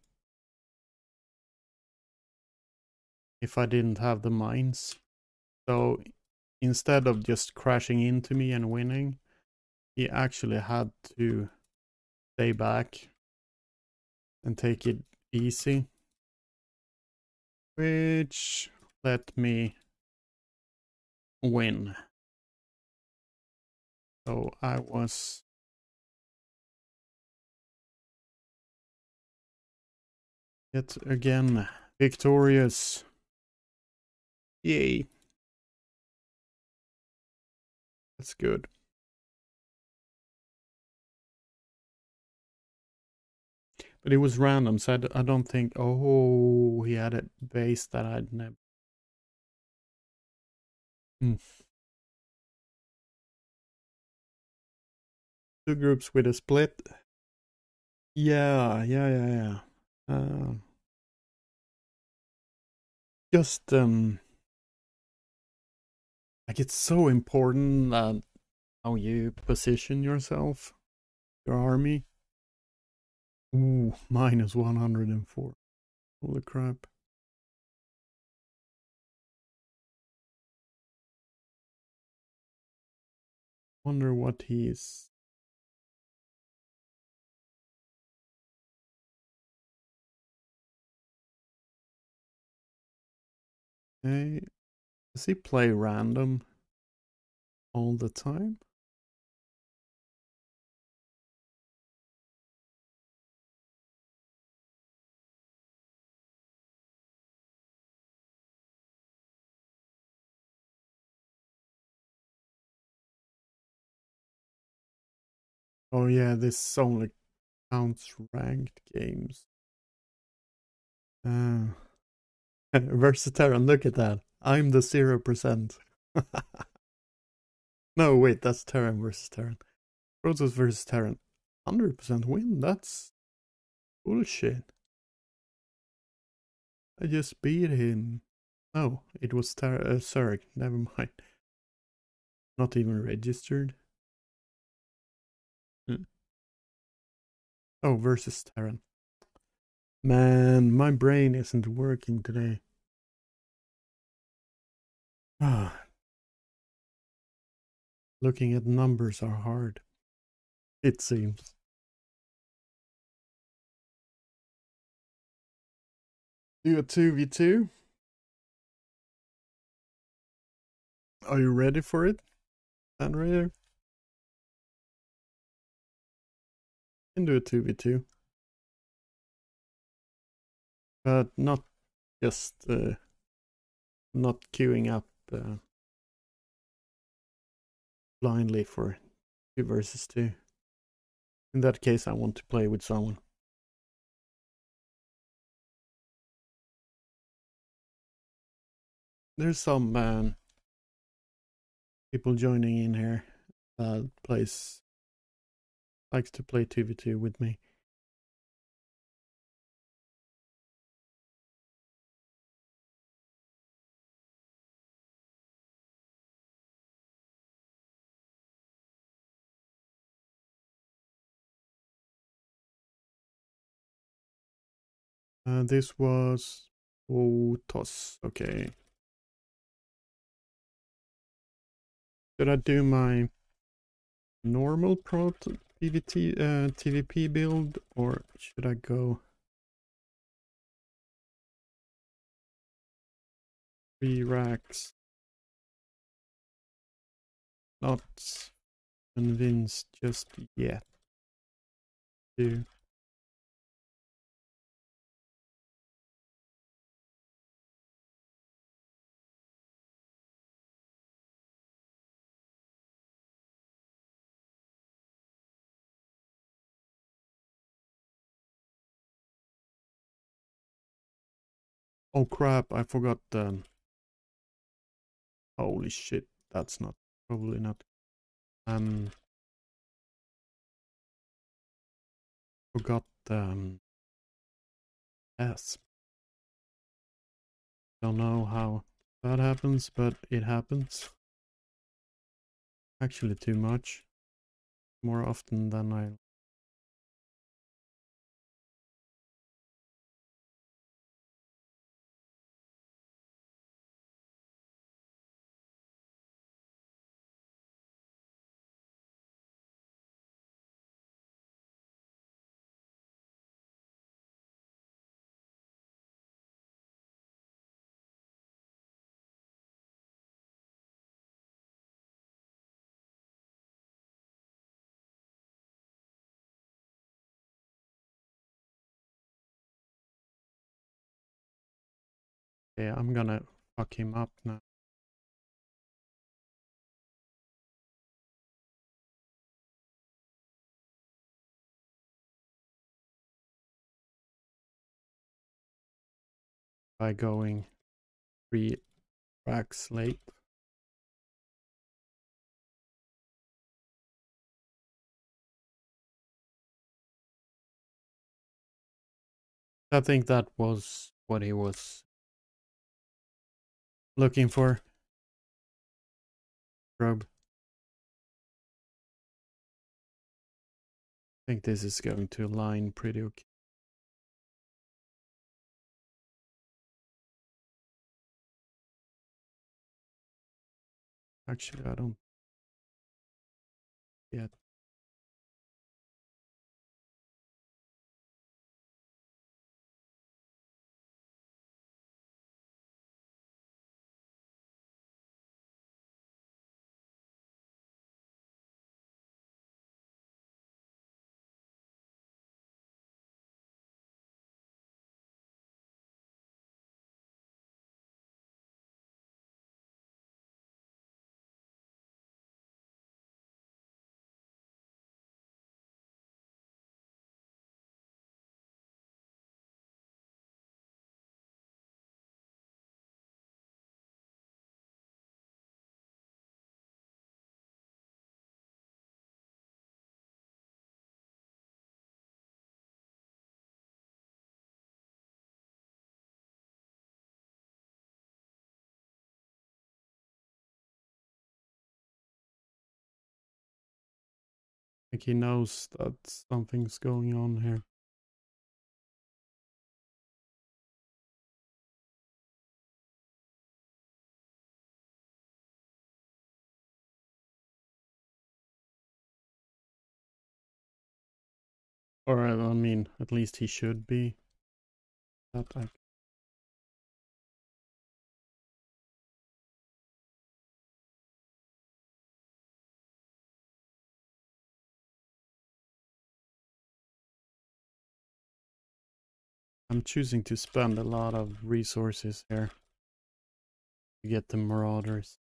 if I didn't have the mines. So instead of just crashing into me and winning, he actually had to stay back and take it easy, which let me win. So I was yet again victorious. Yay. That's good. But it was random, so I don't think, oh, he had a base that I'd never. Hmm. Two groups with a split. Yeah. Just, like it's so important that how you position yourself, your army. Ooh, minus 104. Holy crap. Wonder what he's. Hey, does he play random all the time? Oh yeah, this only counts ranked games. Versatarian, look at that. I'm the 0%. No, wait, that's Terran versus Terran. Protoss versus Terran. 100% win? That's bullshit. I just beat him. Oh, it was Zerg. Never mind. Not even registered. Oh, versus Terran. Man, my brain isn't working today. Ah, looking at numbers are hard. It seems. Do a 2v2? Are you ready for it, Sandra? Can do a 2v2. But not just not queuing up blindly for 2 versus 2. In that case, I want to play with someone. There's some people joining in here that likes to play 2v2 with me. This was Otos. Okay. Did I do my normal TVP build, or should I go 3 racks? Not convinced just yet. Oh crap, I forgot the... Holy shit, that's not... Probably not. Forgot the... S. Don't know how that happens, but it happens. Actually too much. More often than I... Yeah, I'm gonna fuck him up now. By going 3 tracks late. I think that was what he was looking for. Probe. I think this is going to align pretty okay. Actually, I don't yet. Like he knows that something's going on here. Or I mean, at least he should be. That I... I'm choosing to spend a lot of resources here to get the marauders.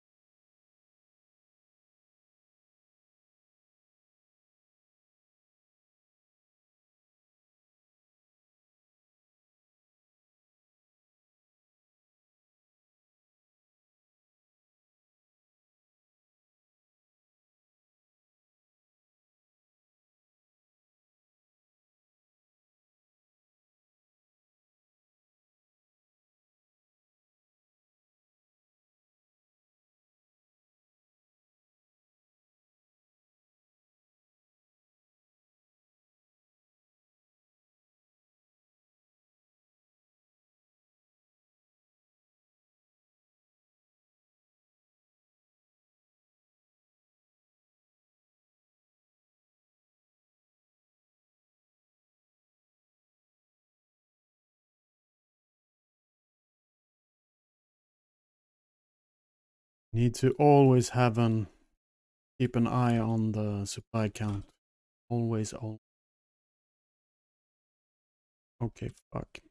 Need to always keep an eye on the supply count. Always on. Okay, fuck.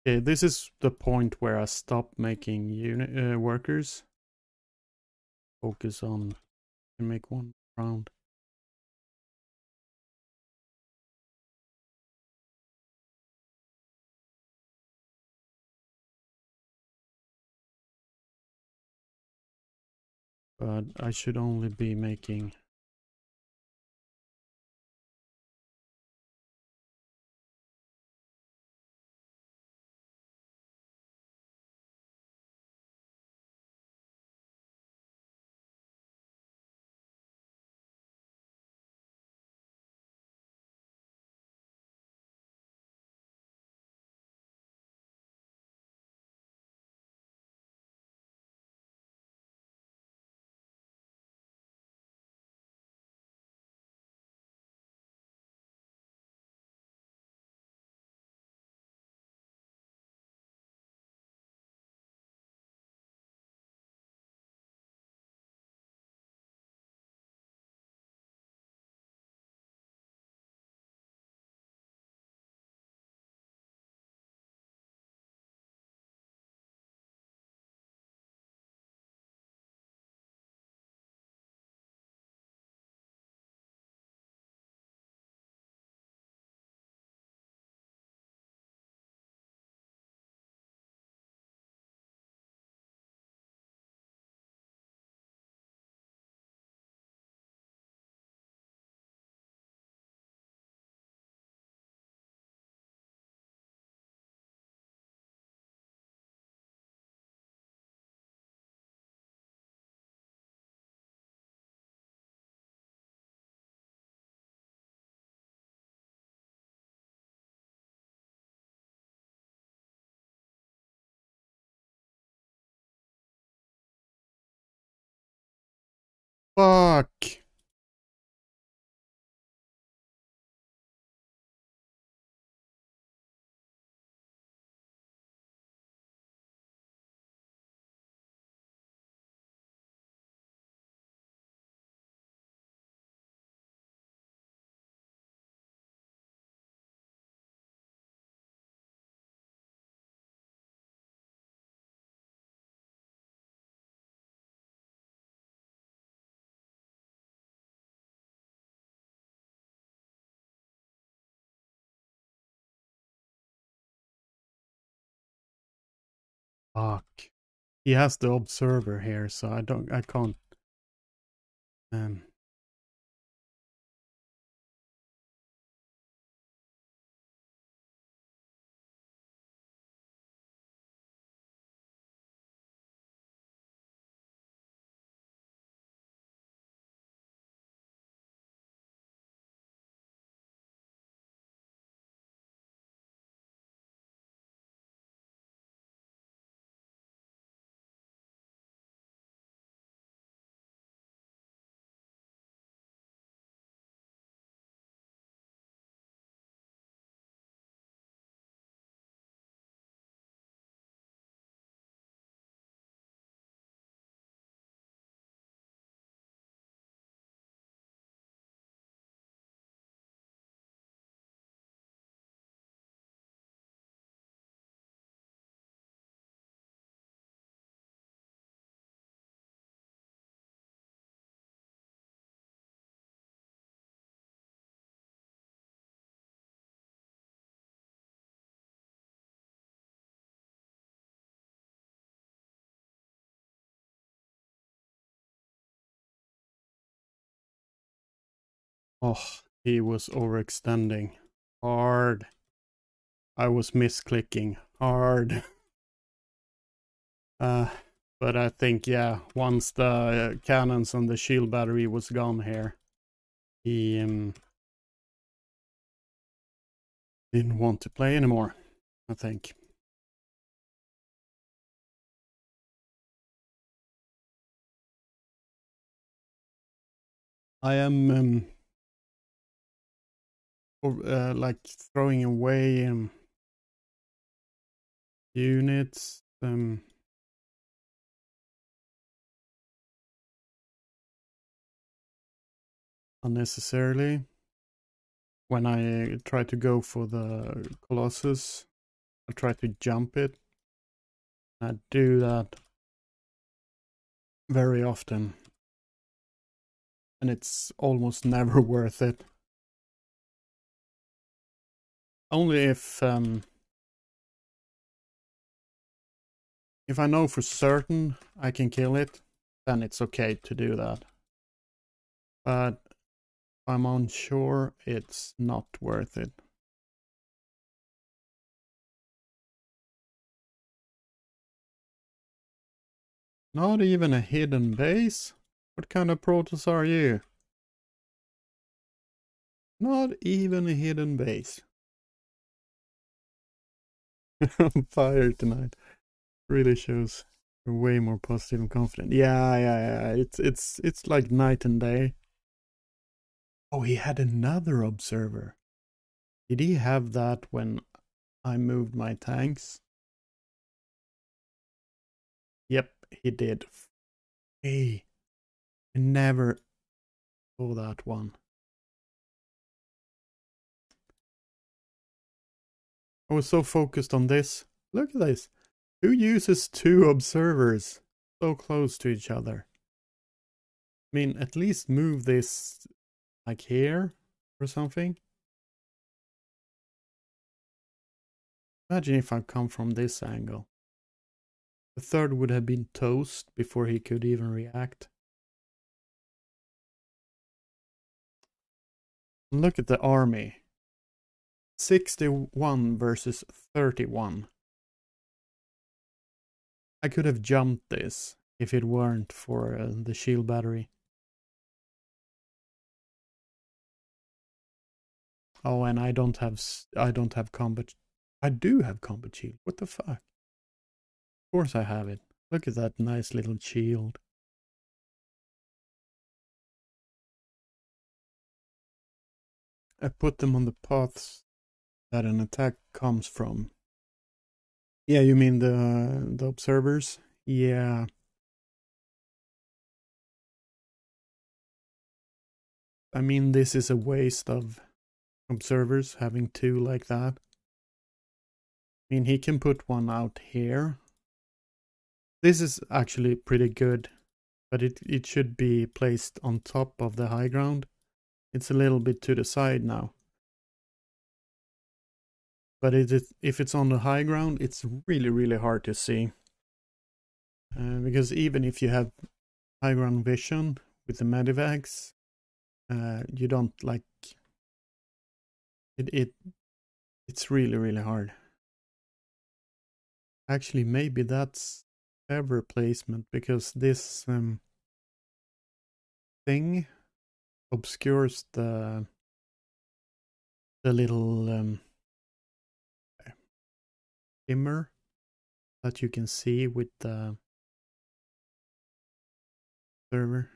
Okay, this is the point where I stop making unit workers. Focus on and make one round. But I should only be making. Fuck! Fuck. He has the observer here, so I can't. Um, oh, he was overextending. Hard. I was misclicking. Hard. Uh, but I think, yeah, once the cannons and the shield battery was gone here, he didn't want to play anymore, I think. I am like throwing away units unnecessarily when I try to go for the Colossus. I'll try to jump it. I do that very often. And it's almost never worth it. Only if I know for certain I can kill it, then it's okay to do that. But if I'm unsure, it's not worth it. Not even a hidden base? What kind of Protoss are you? Not even a hidden base. On fire tonight. Really shows you're way more positive and confident. Yeah. It's like night and day. Oh, he had another observer. Did he have that when I moved my tanks? Yep, he did. Hey, I never saw that one. I was so focused on this. Look at this. Who uses 2 observers so close to each other? I mean, at least move this like here or something. Imagine if I come from this angle. The third would have been toast before he could even react. Look at the army. 61 versus 31. I could have jumped this if it weren't for the shield battery. Oh, and I don't have combat. I do have combat shield. What the fuck? Of course I have it. Look at that nice little shield. I put them on the paths that an attack comes from. Yeah, you mean the observers? Yeah. I mean, this is a waste of observers having 2 like that. I mean, he can put one out here. This is actually pretty good, but it should be placed on top of the high ground. It's a little bit to the side now. But if it's on the high ground, it's really, really hard to see. Because even if you have high ground vision with the medivacs, you don't like it. It's really, really hard. Actually, maybe that's ever placement, because this thing obscures the little dimmer that you can see with the server.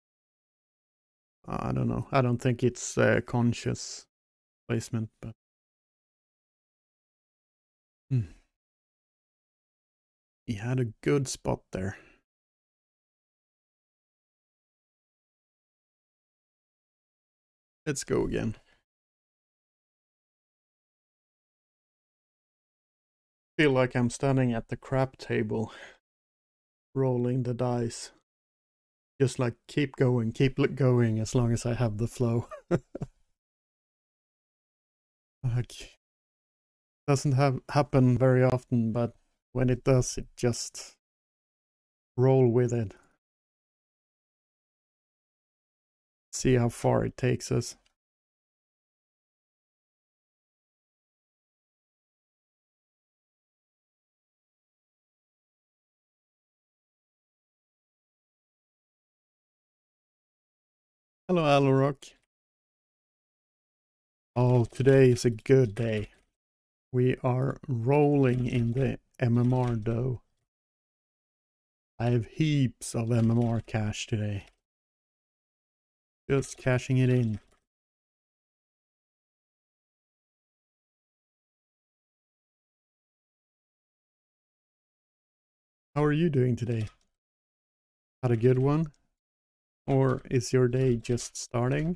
I don't know. I don't think it's conscious placement, but he had a good spot there. Let's go again. Feel like I'm standing at the crap table, rolling the dice. Just like keep going as long as I have the flow. Like, doesn't happen very often, but when it does, it just roll with it. See how far it takes us. Hello, Alorock. Oh, today is a good day. We are rolling in the MMR dough. I have heaps of MMR cash today. Just cashing it in. How are you doing today? Had a good one? Or is your day just starting?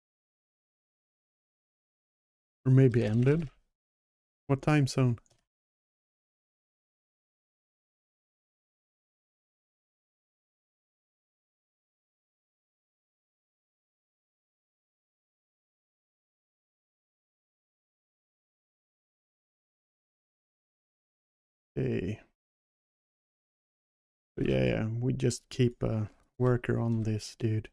Or maybe ended? What time zone? Okay. But yeah, we just keep a worker on this dude.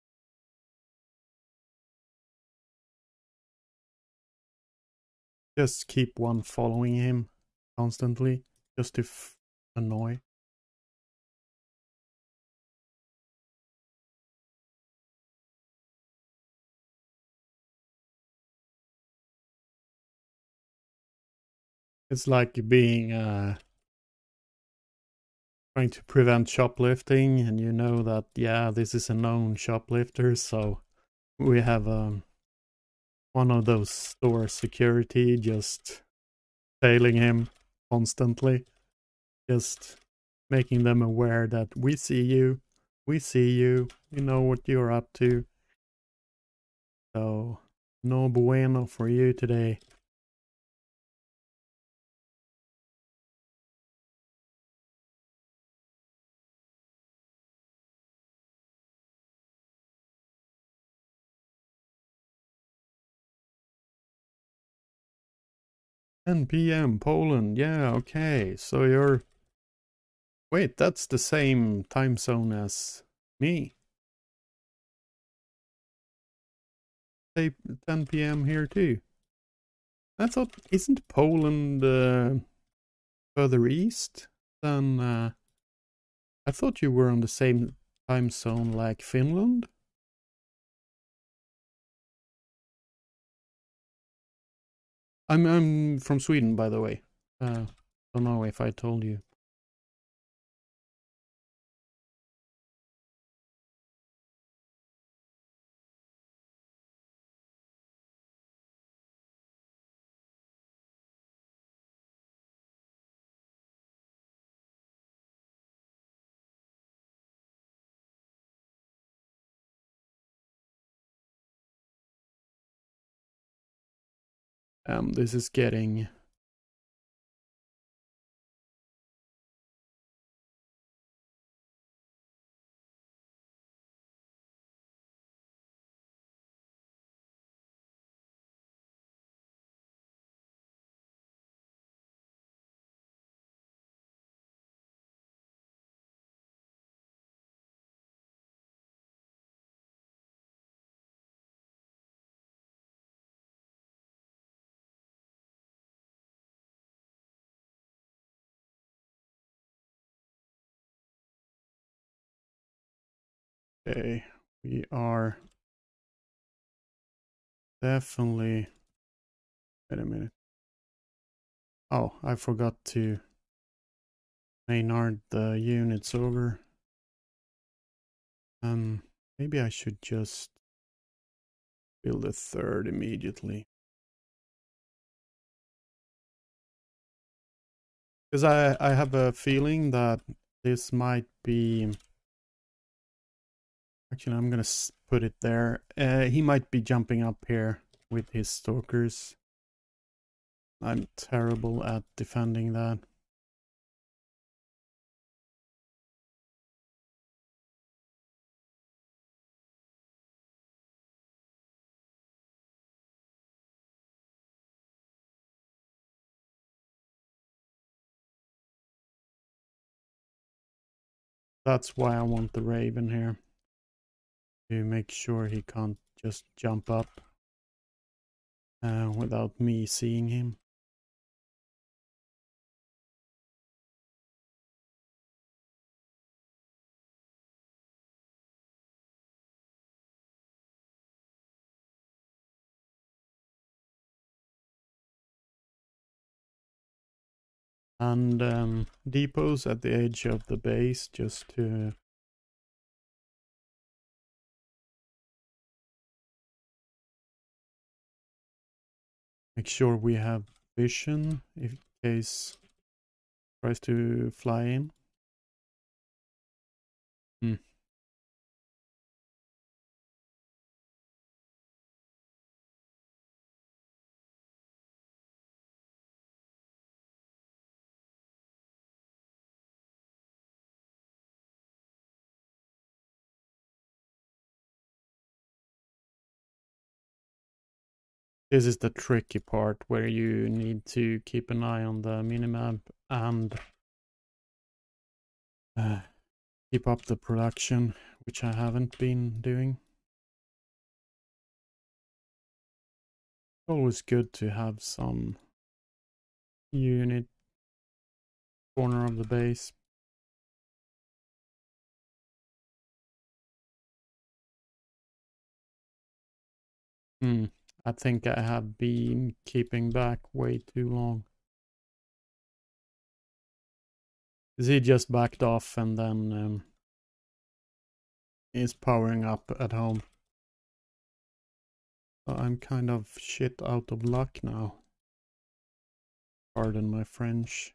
Just keep one following him constantly, just to annoy. It's like being trying to prevent shoplifting, and you know that, yeah, this is a known shoplifter, so we have one of those store security just tailing him constantly, just making them aware that we see you, we know what you're up to. So, no bueno for you today. PM, Poland. Yeah, okay. So you're. Wait, that's the same time zone as me. Say 10 p.m. here too. I thought, isn't Poland further east than. I thought you were on the same time zone like Finland. I'm from Sweden, by the way. Don't know if I told you. This is getting. Okay, we are definitely. Wait a minute. Oh, I forgot to Maynard the units over. Maybe I should just build a third immediately. Because I have a feeling that this might be. Actually, I'm gonna put it there. He might be jumping up here with his stalkers. I'm terrible at defending that. That's why I want the Raven here. To make sure he can't just jump up without me seeing him. And depots at the edge of the base just to make sure we have vision in case tries to fly in. This is the tricky part where you need to keep an eye on the minimap and keep up the production, which I haven't been doing. Always good to have some unit corner of the base. I think I have been keeping back way too long. He just backed off and then is powering up at home. So I'm kind of shit out of luck now. Pardon my French.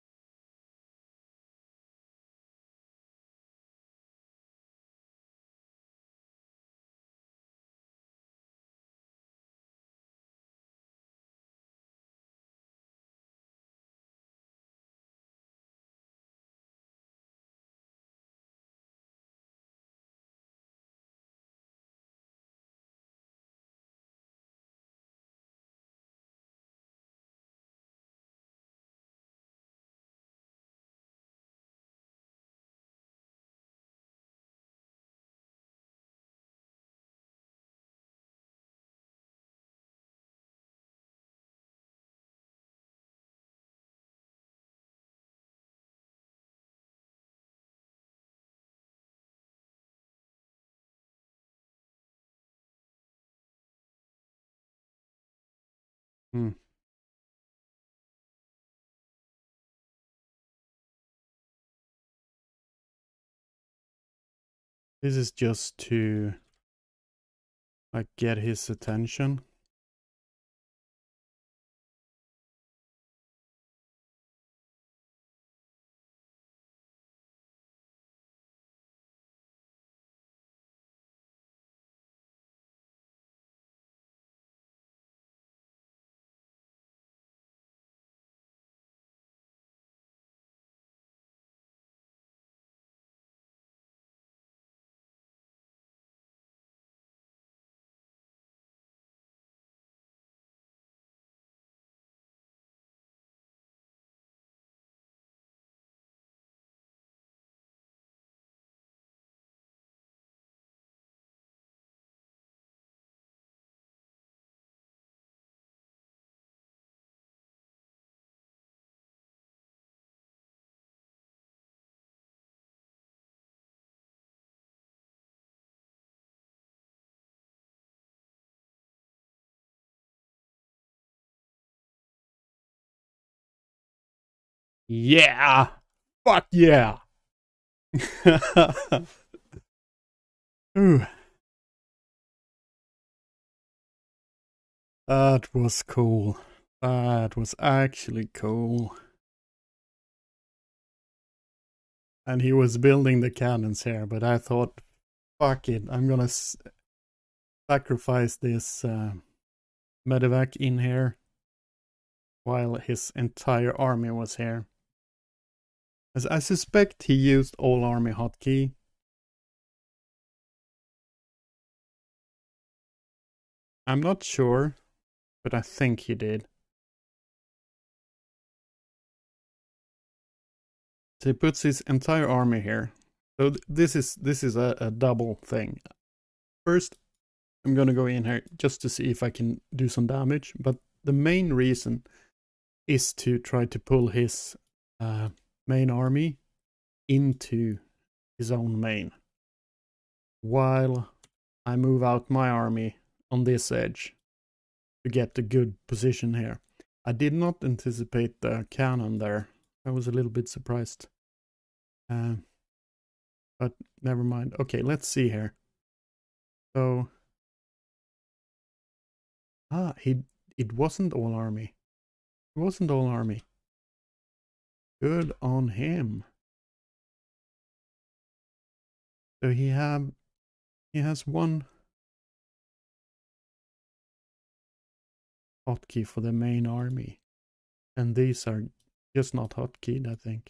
This is just to like get his attention. Yeah! Fuck yeah! Ooh. That was cool. That was actually cool. And he was building the cannons here, but I thought, fuck it, I'm gonna sacrifice this medevac in here while his entire army was here. As I suspect he used all army hotkey. I'm not sure, but I think he did. So he puts his entire army here. So this is a double thing. First, I'm gonna go in here just to see if I can do some damage, but the main reason is to try to pull his main army into his own main, while I move out my army on this edge to get a good position here. I did not anticipate the cannon there. I was a little bit surprised. But never mind. Okay, let's see here. So, it wasn't all army. It wasn't all army. Good on him. So he has one hotkey for the main army, and these are just not hotkeyed, I think.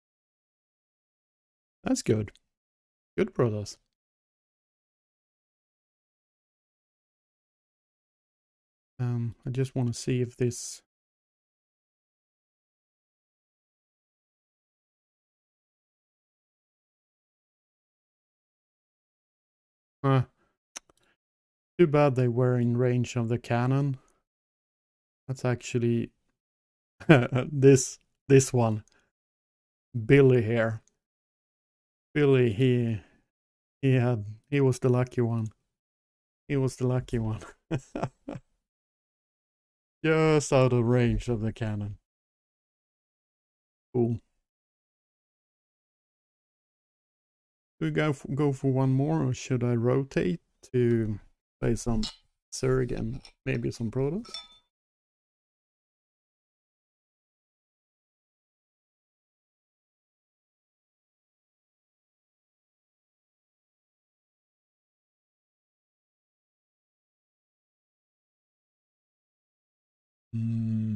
That's good. Good, brothers. I just want to see if this... too bad they were in range of the cannon. That's actually this one. Billy here. Billy, he was the lucky one. He was the lucky one. Just out of range of the cannon. Cool. Do we go for one more, or should I rotate to play some Zerg and maybe some Protoss? I'm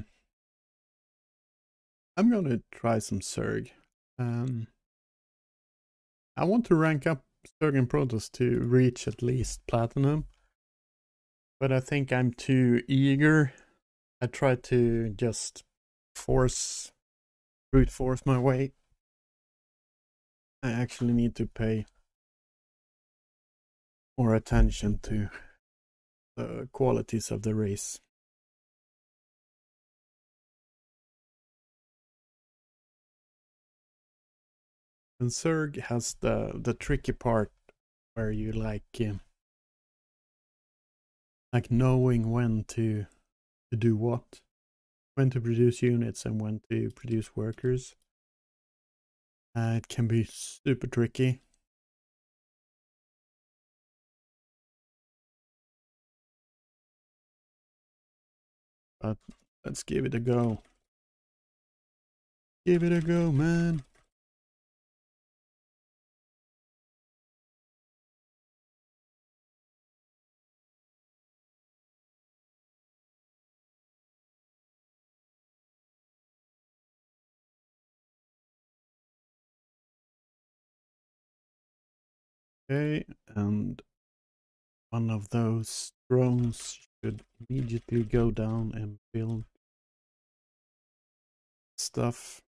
gonna try some Zerg. I want to rank up Zerg and Protoss to reach at least Platinum, but I think I'm too eager. I try to just brute force my way. I actually need to pay more attention to the qualities of the race. And Zerg has the tricky part where you like knowing when to do what, when to produce units and when to produce workers. It can be super tricky. But let's give it a go. Give it a go, man. Okay, and one of those drones should immediately go down and build stuff.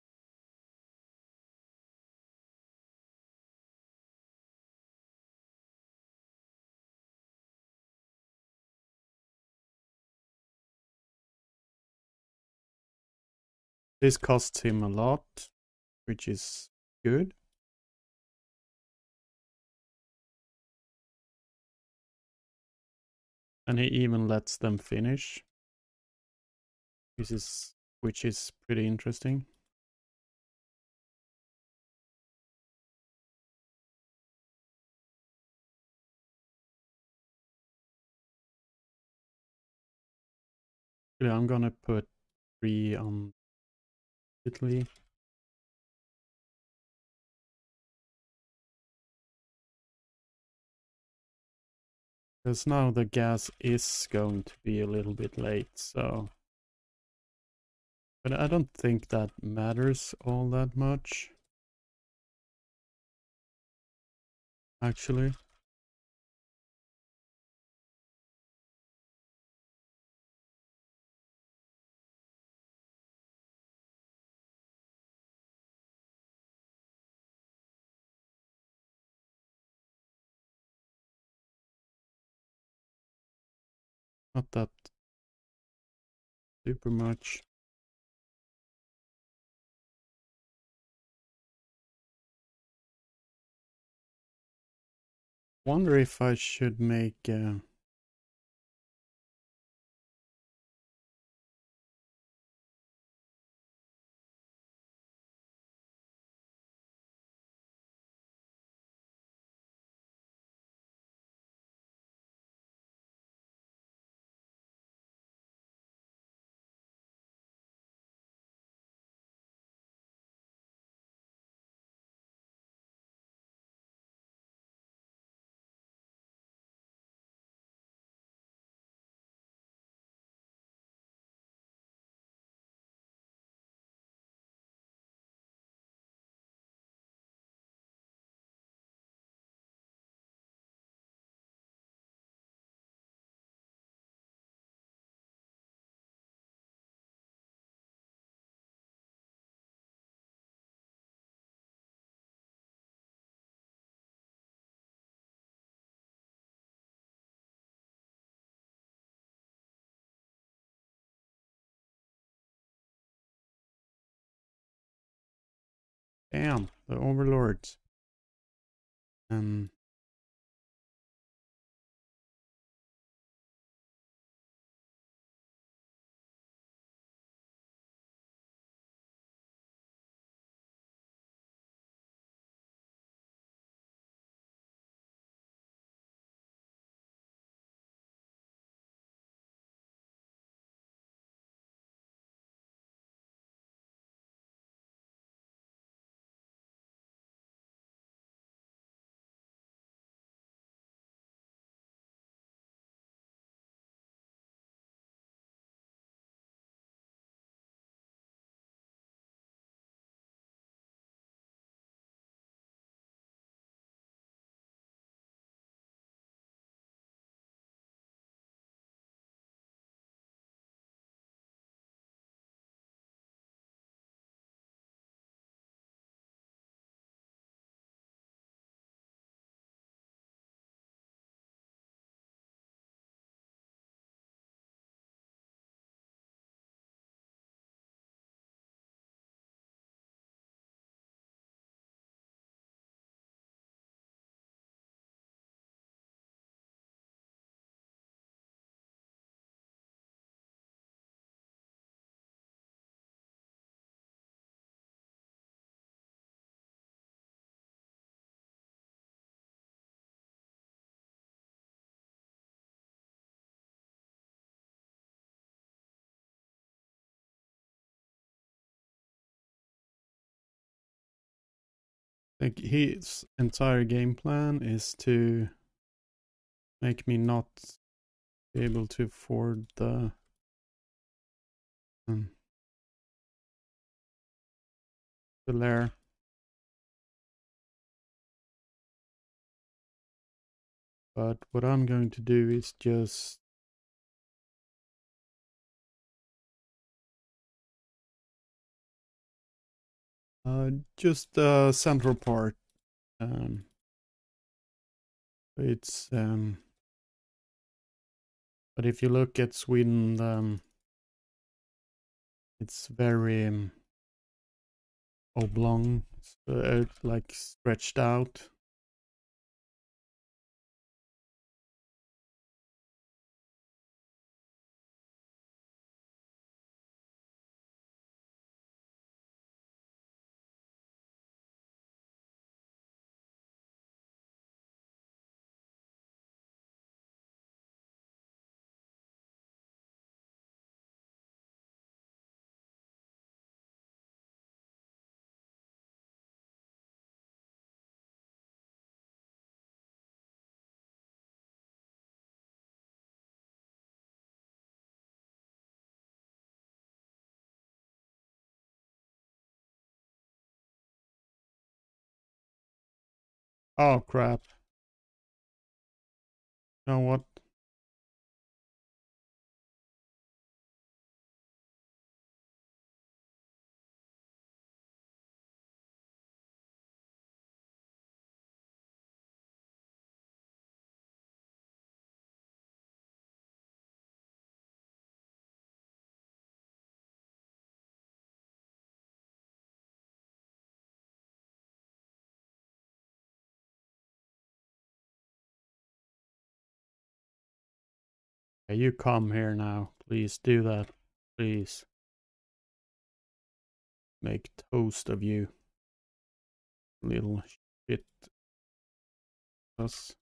This costs him a lot, which is good. And he even lets them finish, which is pretty interesting. I'm gonna put 3 on Italy. Because now the gas is going to be a little bit late, so... But I don't think that matters all that much. Actually. Not that super much. Wonder if I should make Damn, the overlords. Like his entire game plan is to make me not be able to afford the lair. But what I'm going to do is just the central part. It's but if you look at Sweden, it's very oblong, like stretched out. Oh crap. You know what? Yeah, you come here now. Please do that. Please. Make toast of you. Little shit. Us.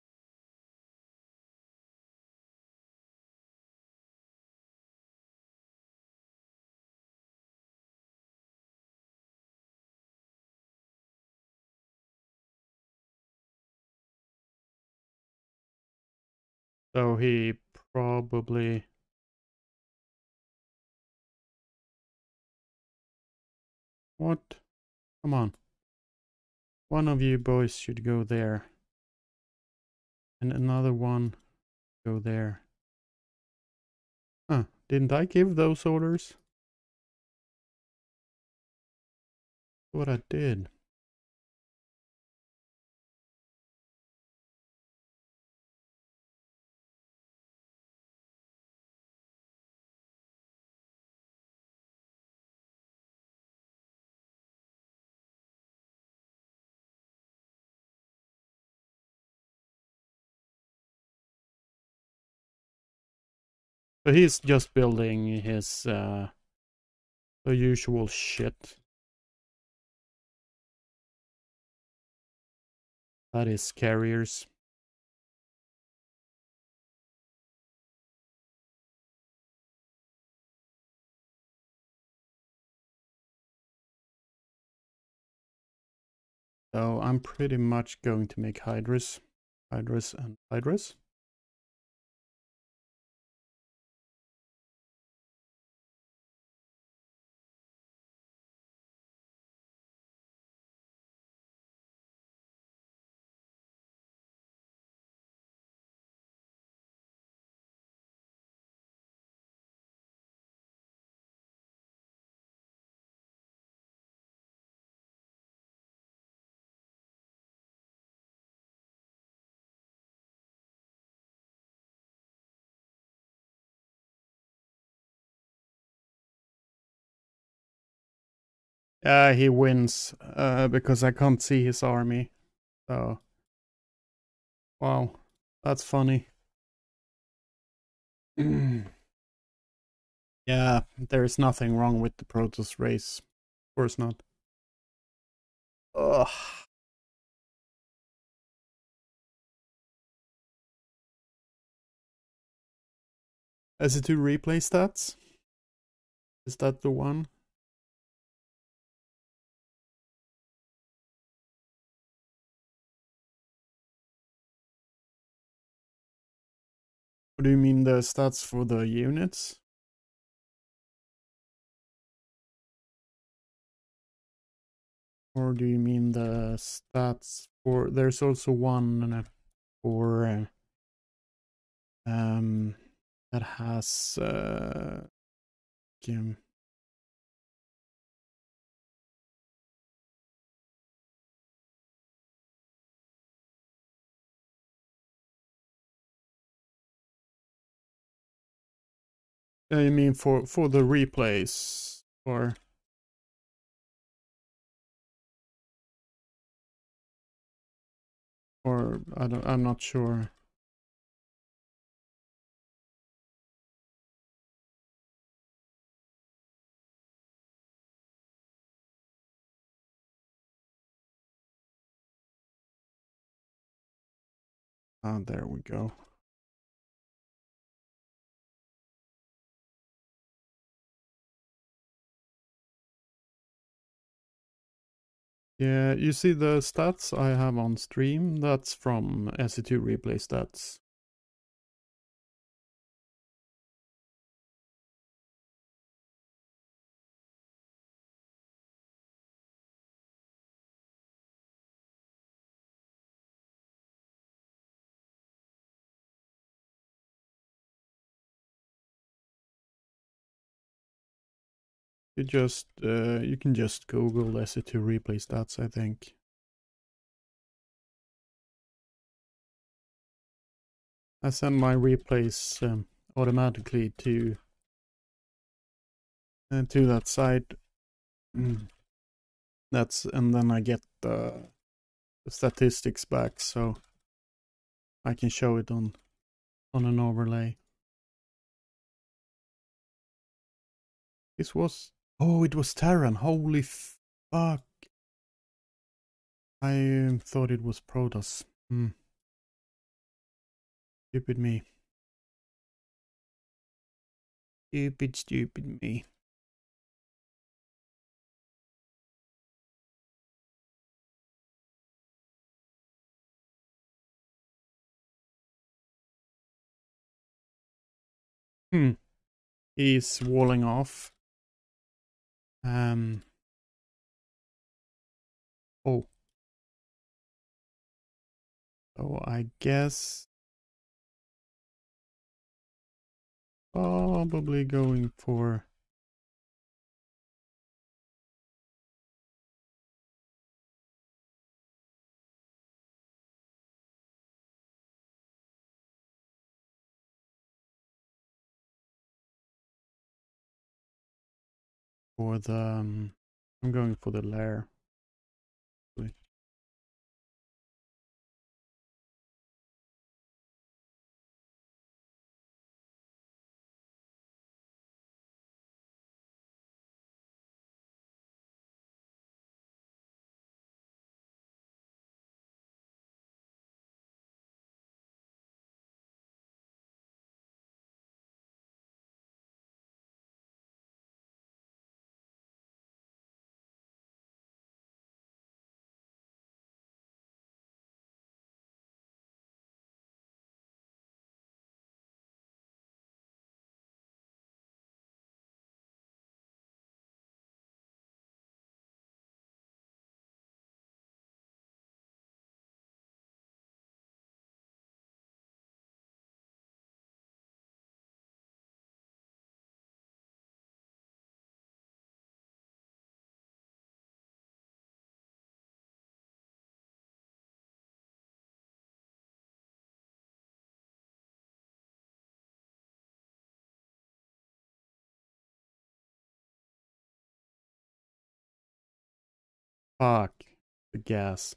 So he probably... What? Come on. One of you boys should go there. And another one go there. Huh. Didn't I give those orders? What I did. So he's just building his the usual shit. That is carriers. So I'm pretty much going to make hydras. Hydras and hydras. He wins because I can't see his army. So, wow, that's funny. Yeah, there's nothing wrong with the Protoss race. Of course not. Ugh. SE2 replay stats? Is that the one? What do you mean the stats for the units? Or do you mean the stats for... There's also one for... that has... you mean for the replays? Or I'm not sure. There we go. Yeah, you see the stats I have on stream? That's from SE2 replay stats. You can just Google SE2 replay stats, I think. I send my replays automatically to that site. And then I get the statistics back, so I can show it on an overlay. This was... Oh, it was Terran. Holy fuck. I thought it was Protoss. Stupid me. Stupid me. He's walling off. Oh. So I guess probably going for the I'm going for the lair. Fuck the gas.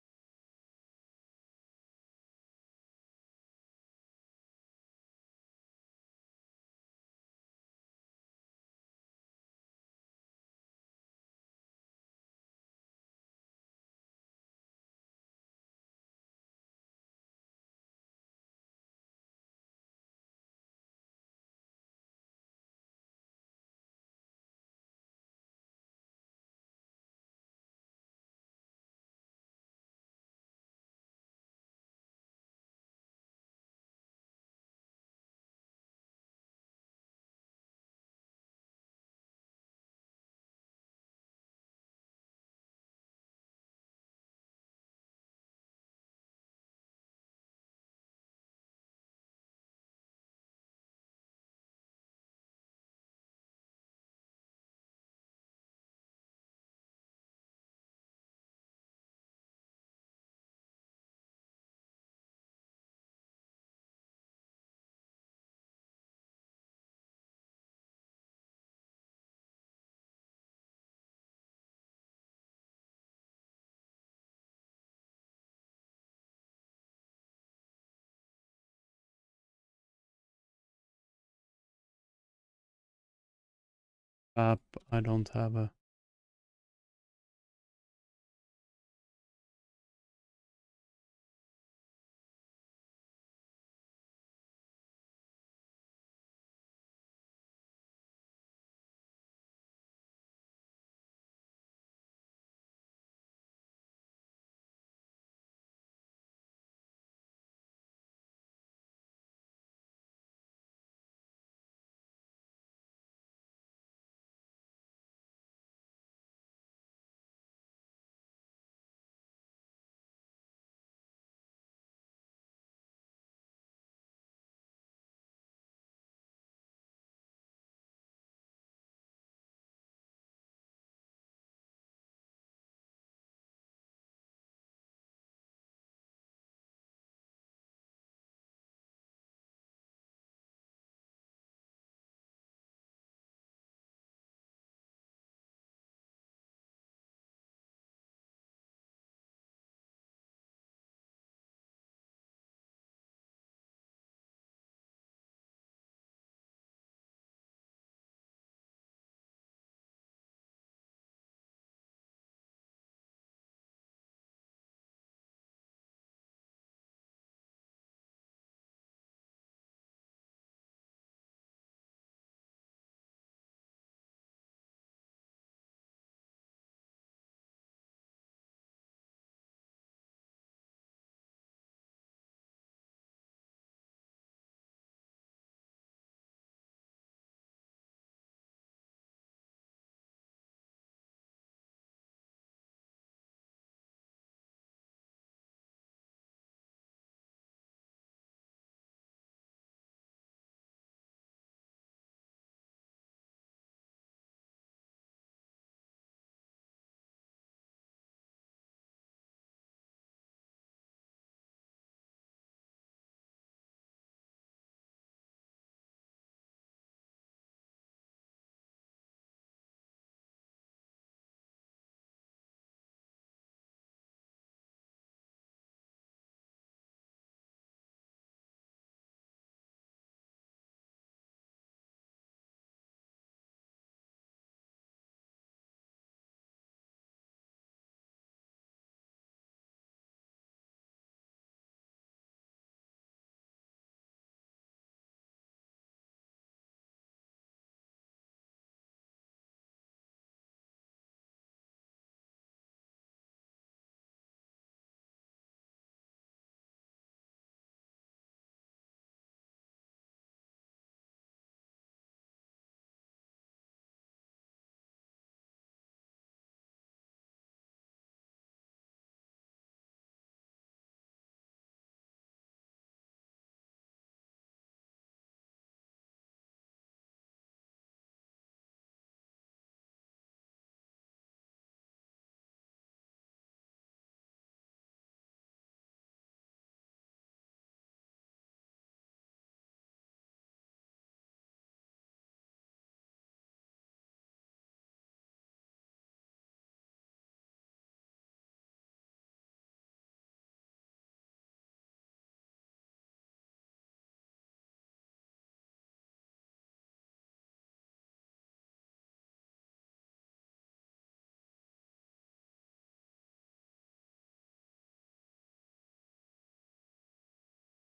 I don't have a.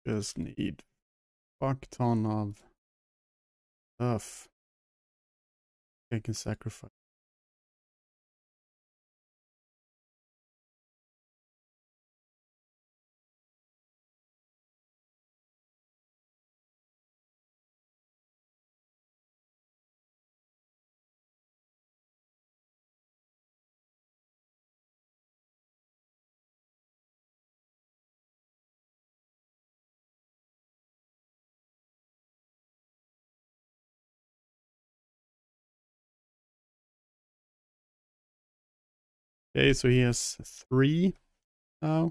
Just need fuck ton of stuff. I can sacrifice. Okay, so he has 3 now.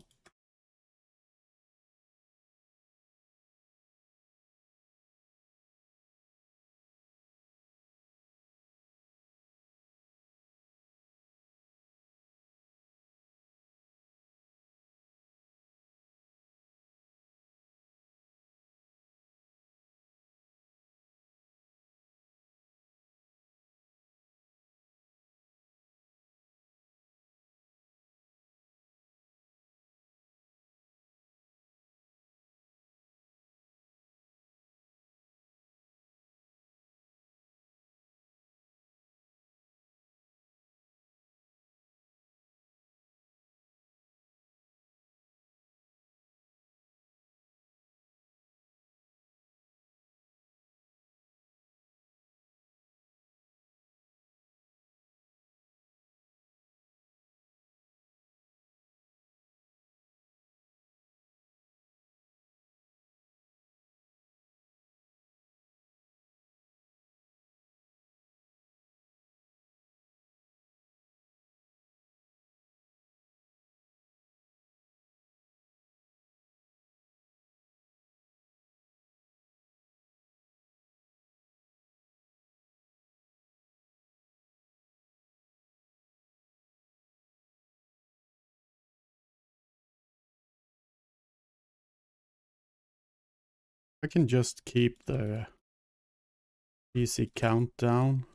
I can just keep the PC countdown.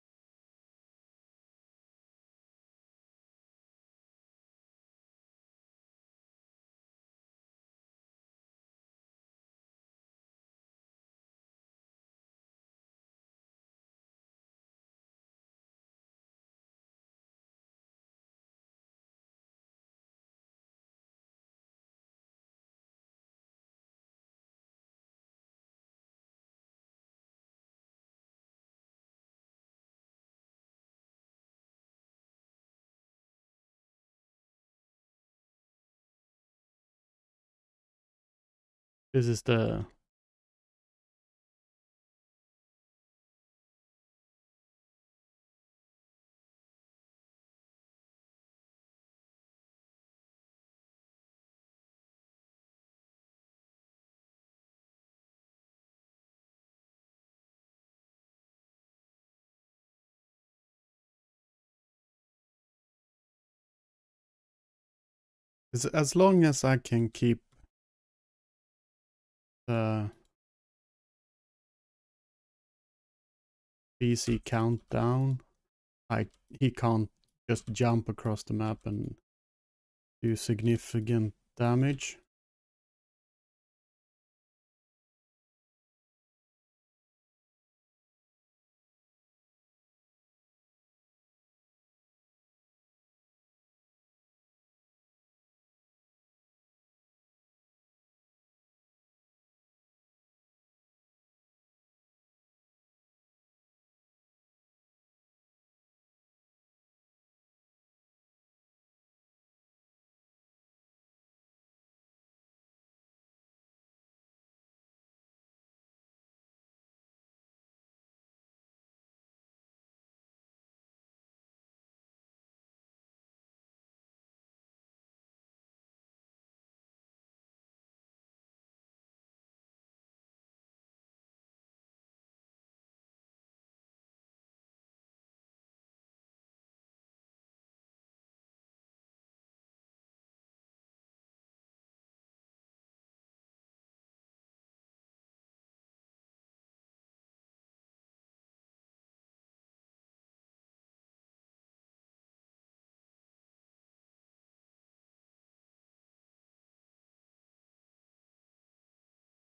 This is the as long as I can keep the PC countdown, he can't just jump across the map and do significant damage.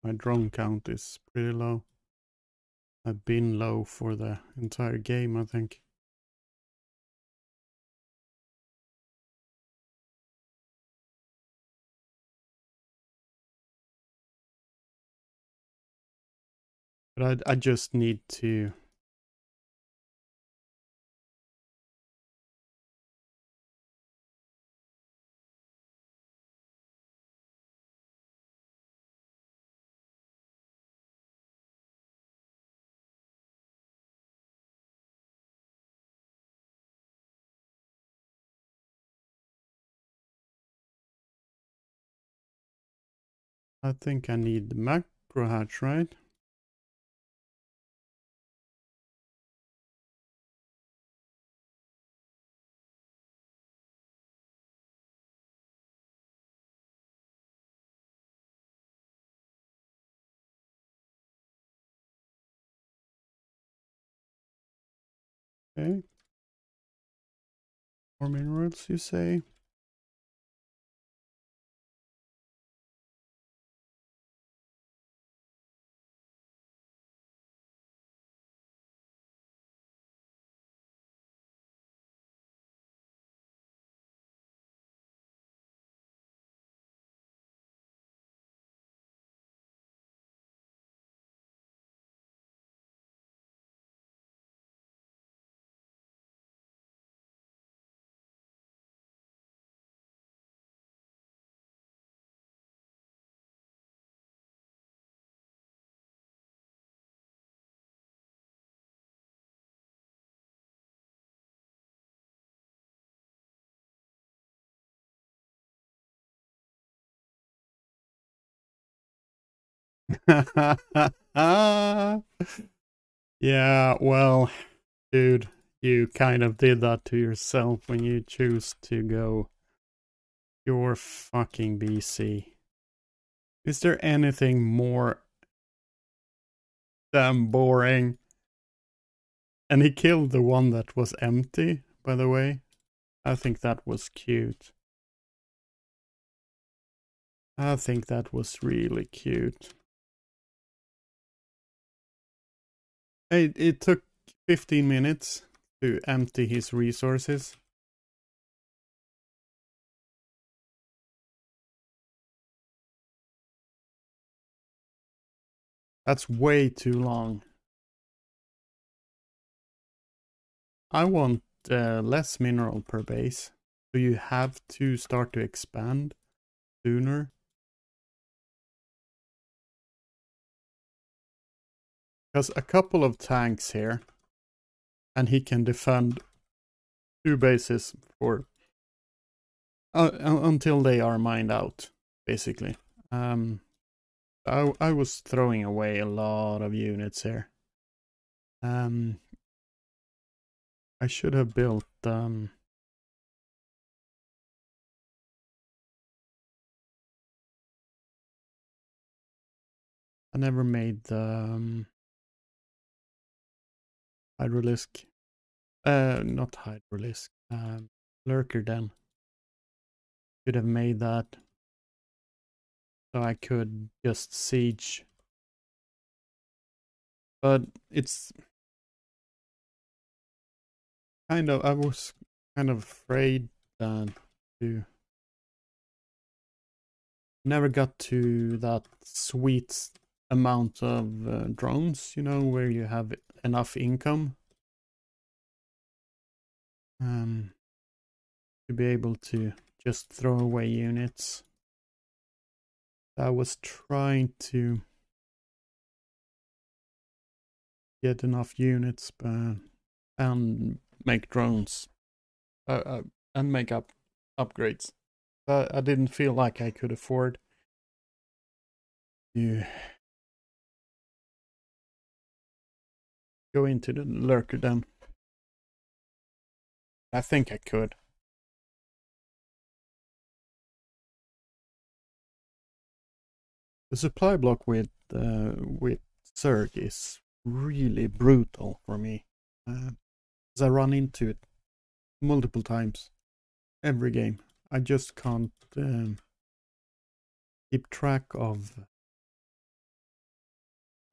My drone count is pretty low. I've been low for the entire game, I think. But I just need to... I think I need the macro hatch, right? Okay. More minerals, you say? Yeah, well, dude, you kind of did that to yourself when you choose to go your fucking BC. Is there anything more damn boring? And he killed the one that was empty, by the way. I think that was cute. I think that was really cute. It took 15 minutes to empty his resources. That's way too long. I want less mineral per base. So you have to start to expand sooner. Because a couple of tanks here, and he can defend 2 bases for until they are mined out, basically. I was throwing away a lot of units here. I should have built I never made the Hydralisk. Not Hydralisk. Lurker Den. Should have made that. So I could just siege. But it's kind of, I was kind of afraid to never got to that sweet amount of drones, you know, where you have enough income to be able to just throw away units. I was trying to get enough units and make drones and make upgrades. I didn't feel like I could afford to go into the lurker den. I think I could. The supply block with Zerg is really brutal for me. As I run into it multiple times every game. I just can't keep track of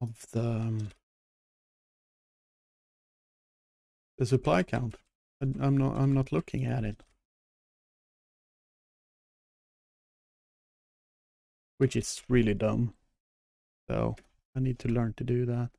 of the supply count. I'm not looking at it, which is really dumb. So I need to learn to do that.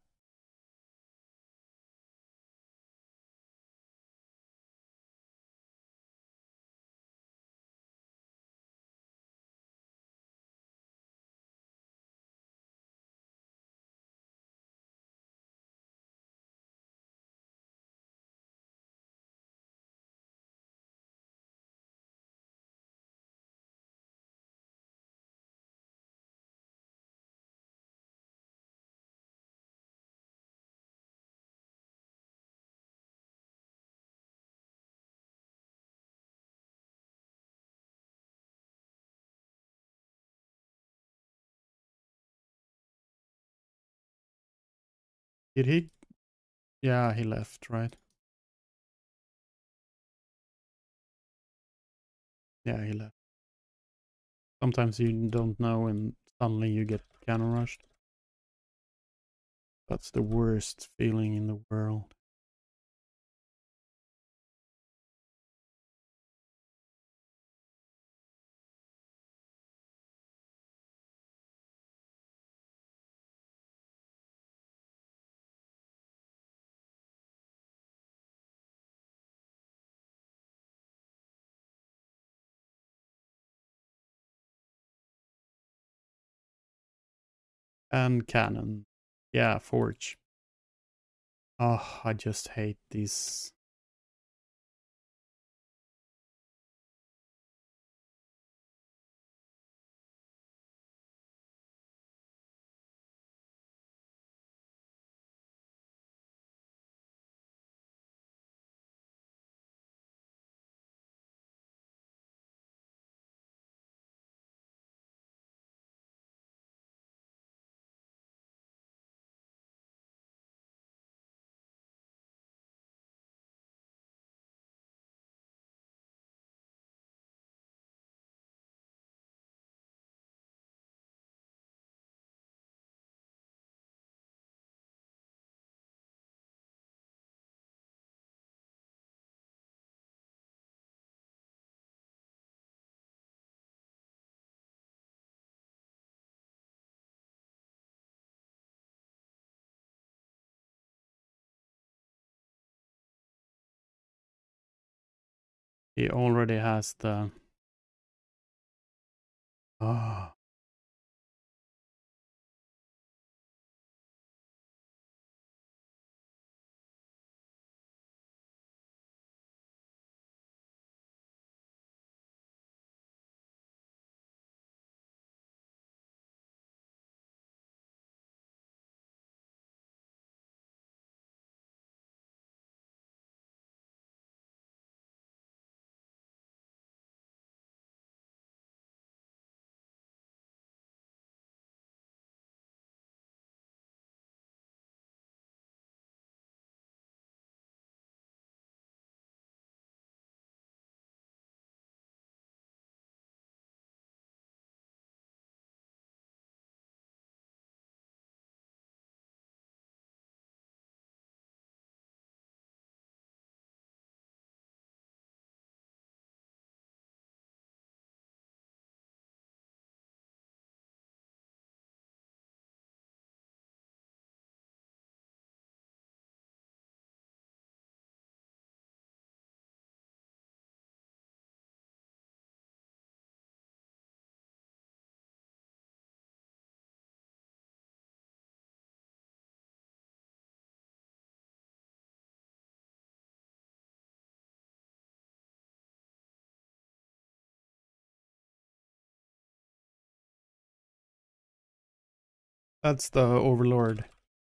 Did he? Yeah, he left, right? Yeah, he left. Sometimes you don't know and suddenly you get cannon rushed. That's the worst feeling in the world. And cannon. Yeah, forge. Oh, I just hate these. He already has the. Oh, that's the overlord.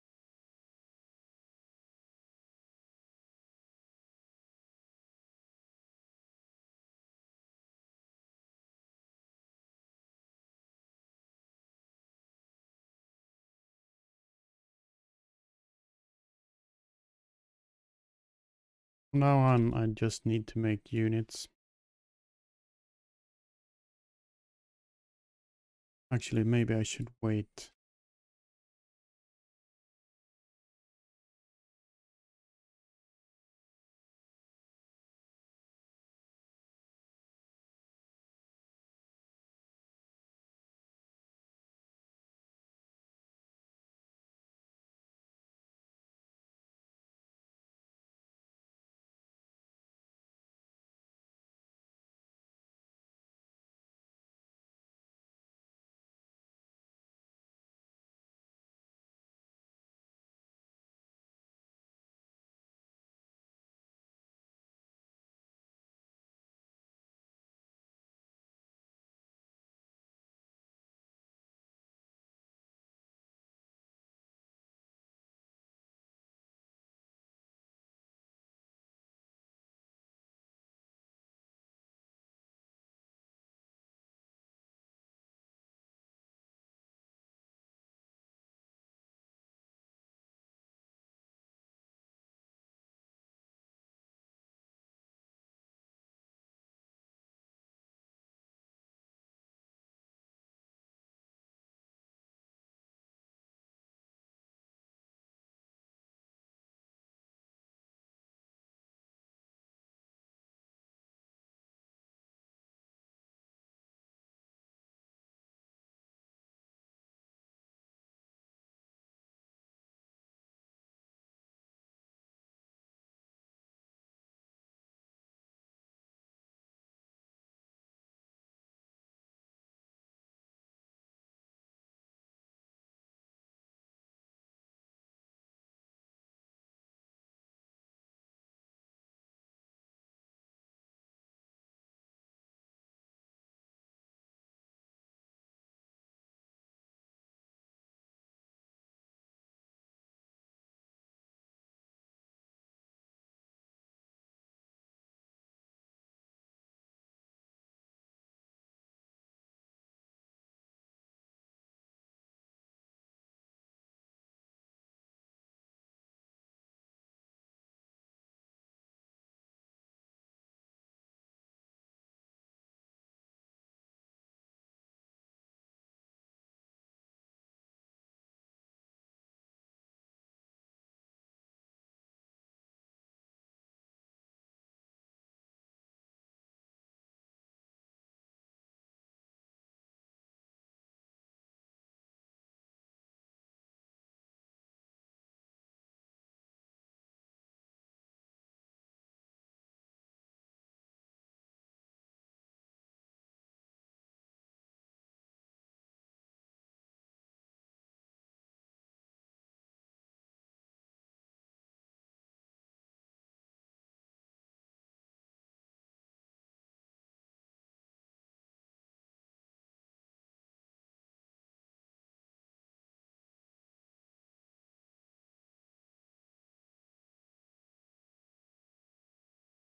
Now on, I just need to make units. Actually, maybe I should wait.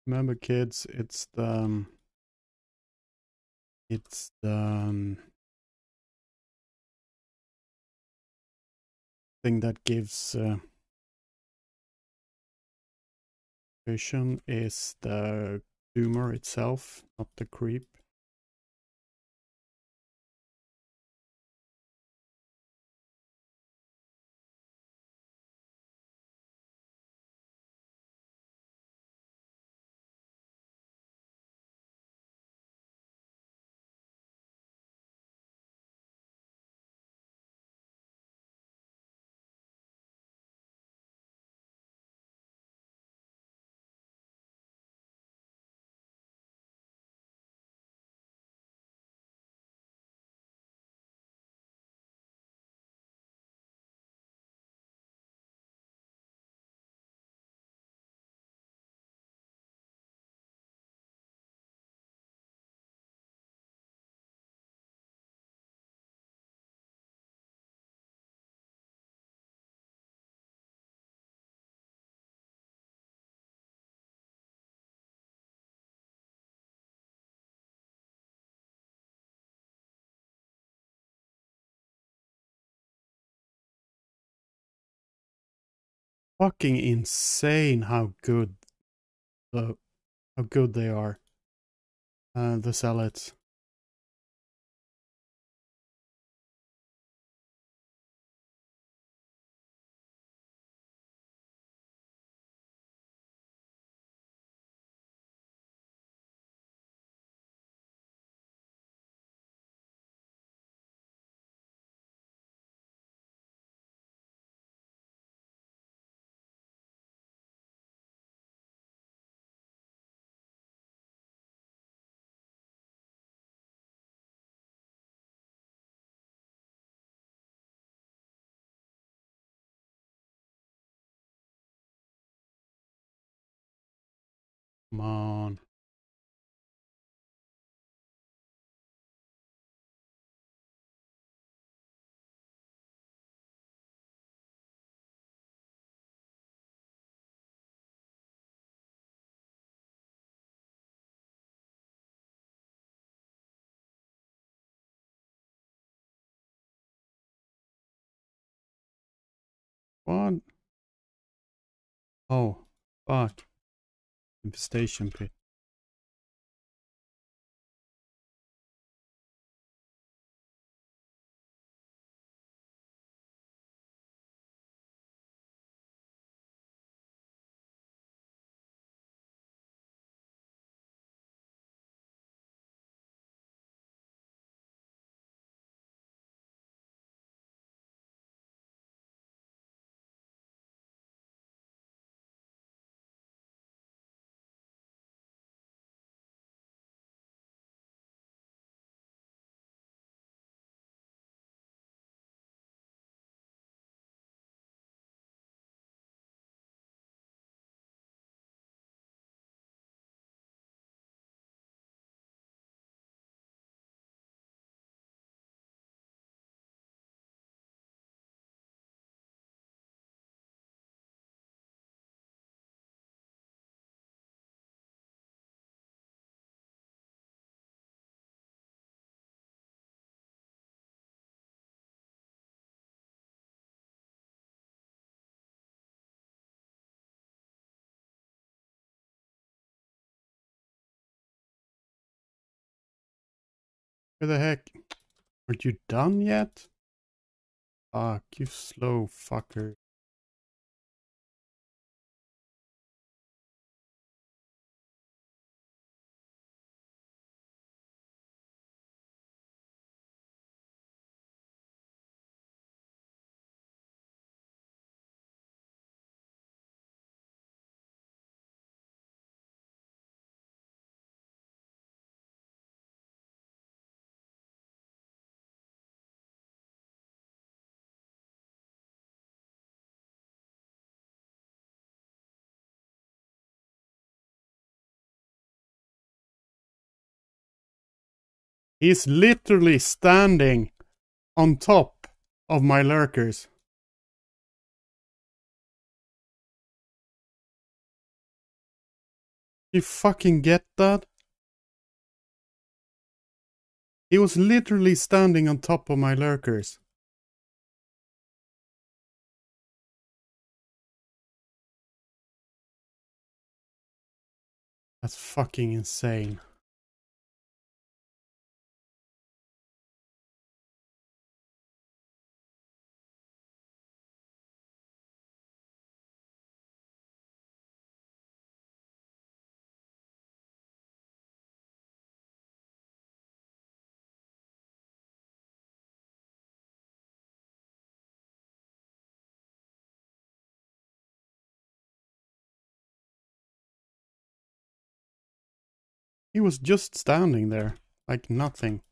Remember, kids, it's the thing that gives vision is the tumor itself, not the creep. Fucking insane how good they are. The salads. Come on. What? Oh, fuck. Infestation pit. Where the heck? Aren't you done yet? Fuck, you slow fucker. He's literally standing on top of my lurkers. You fucking get that? He was literally standing on top of my lurkers. That's fucking insane. He was just standing there, like nothing.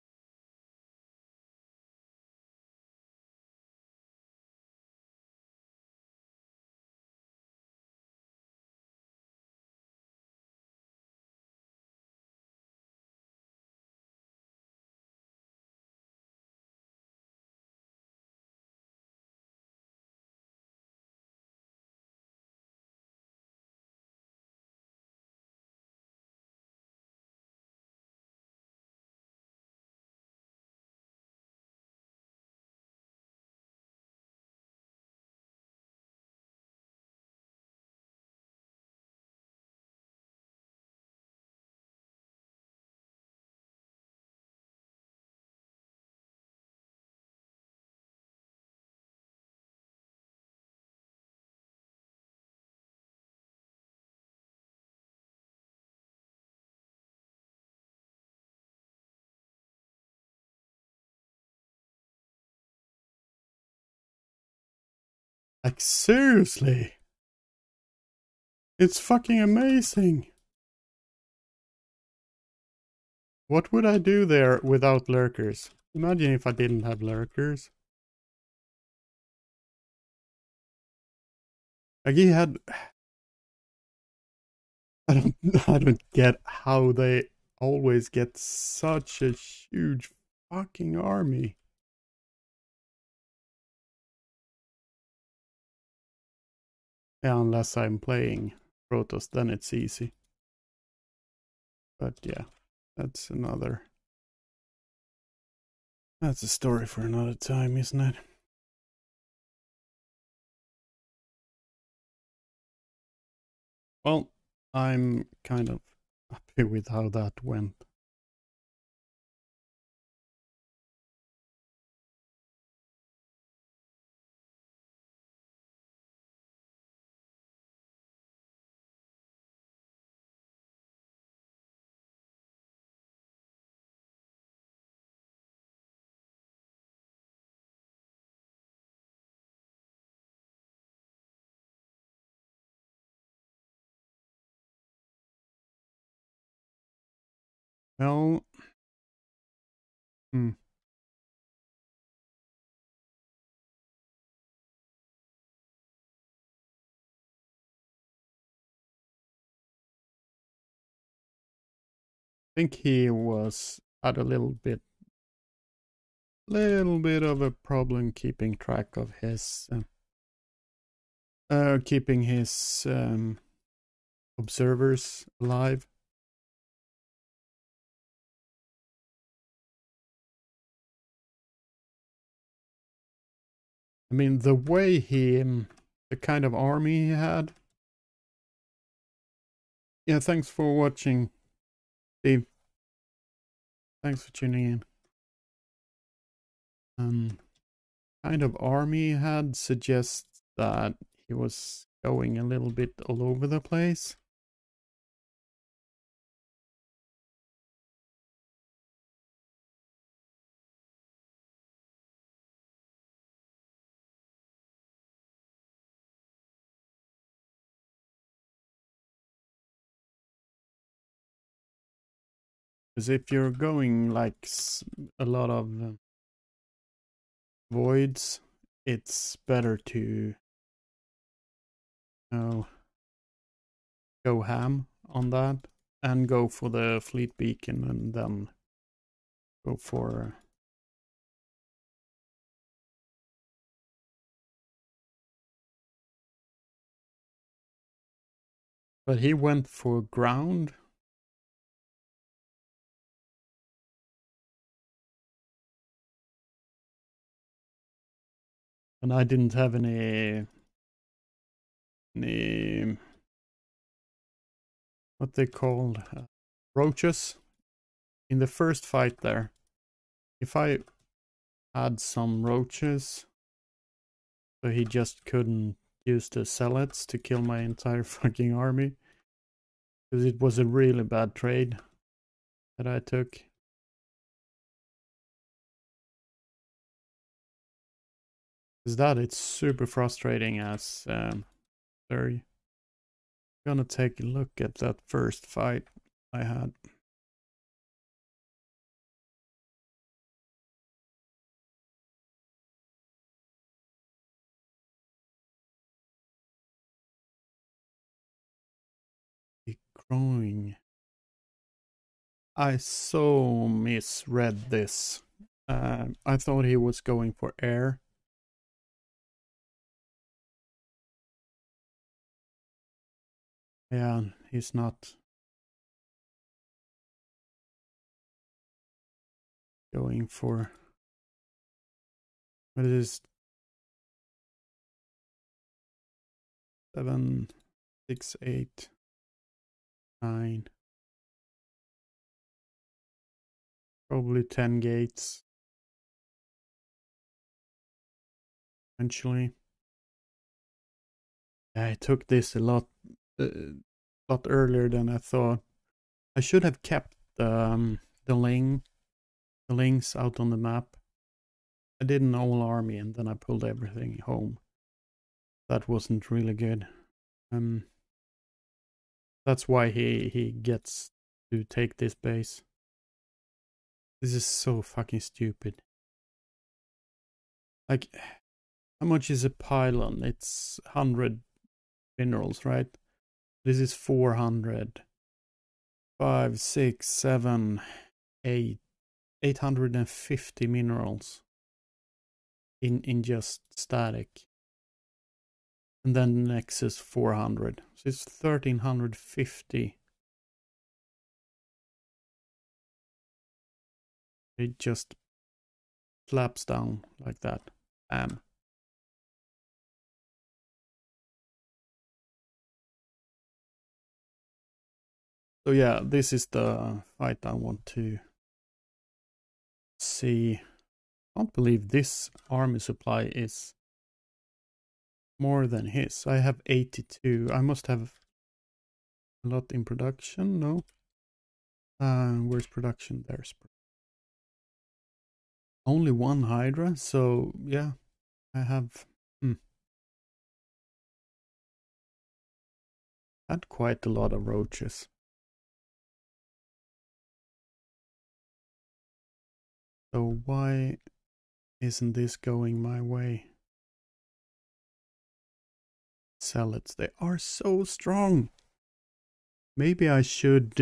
Like, seriously? It's fucking amazing. What would I do there without lurkers? Imagine if I didn't have lurkers. Like, he had... I don't get how they always get such a huge fucking army. Yeah, unless I'm playing Protoss, then it's easy. But yeah, that's another... That's a story for another time, isn't it? Well, I'm kind of happy with how that went. Well, hmm. I think he had a little bit of a problem keeping track of his keeping his observers alive. I mean, the way the kind of army he had. Yeah, thanks for watching, Steve. Thanks for tuning in. Kind of army he had suggests that he was going a little bit all over the place. Because if you're going like a lot of voids, it's better to go ham on that and go for the fleet beacon and then go for But he went for ground. And I didn't have any what they called roaches in the first fight there. If I had some roaches, so he just couldn't use the zealots to kill my entire fucking army, because it was a really bad trade that I took. Because that it's super frustrating as they're gonna take a look at that first fight I had. Growing. I so misread this. I thought he was going for air. Yeah, he's not going for. What is 7, 6, 8, 9? Probably 10 gates. Eventually. I took this a lot earlier than I thought. I should have kept the links out on the map. I did an all army and then I pulled everything home. That wasn't really good. That's why he gets to take this base. This is so fucking stupid. Like, how much is a pylon? It's 100 minerals, right? This is 400. 5, 6, 7, 8. 850 minerals in just static. And then the next is 400. So it's 1350. It just slaps down like that. Bam. So yeah, this is the fight I want to see. I can't believe this army supply is more than his. I have 82. I must have a lot in production. No. Where's production? There's only one Hydra. So yeah, I have had quite a lot of roaches. So why isn't this going my way? Zealots, they are so strong. Maybe I should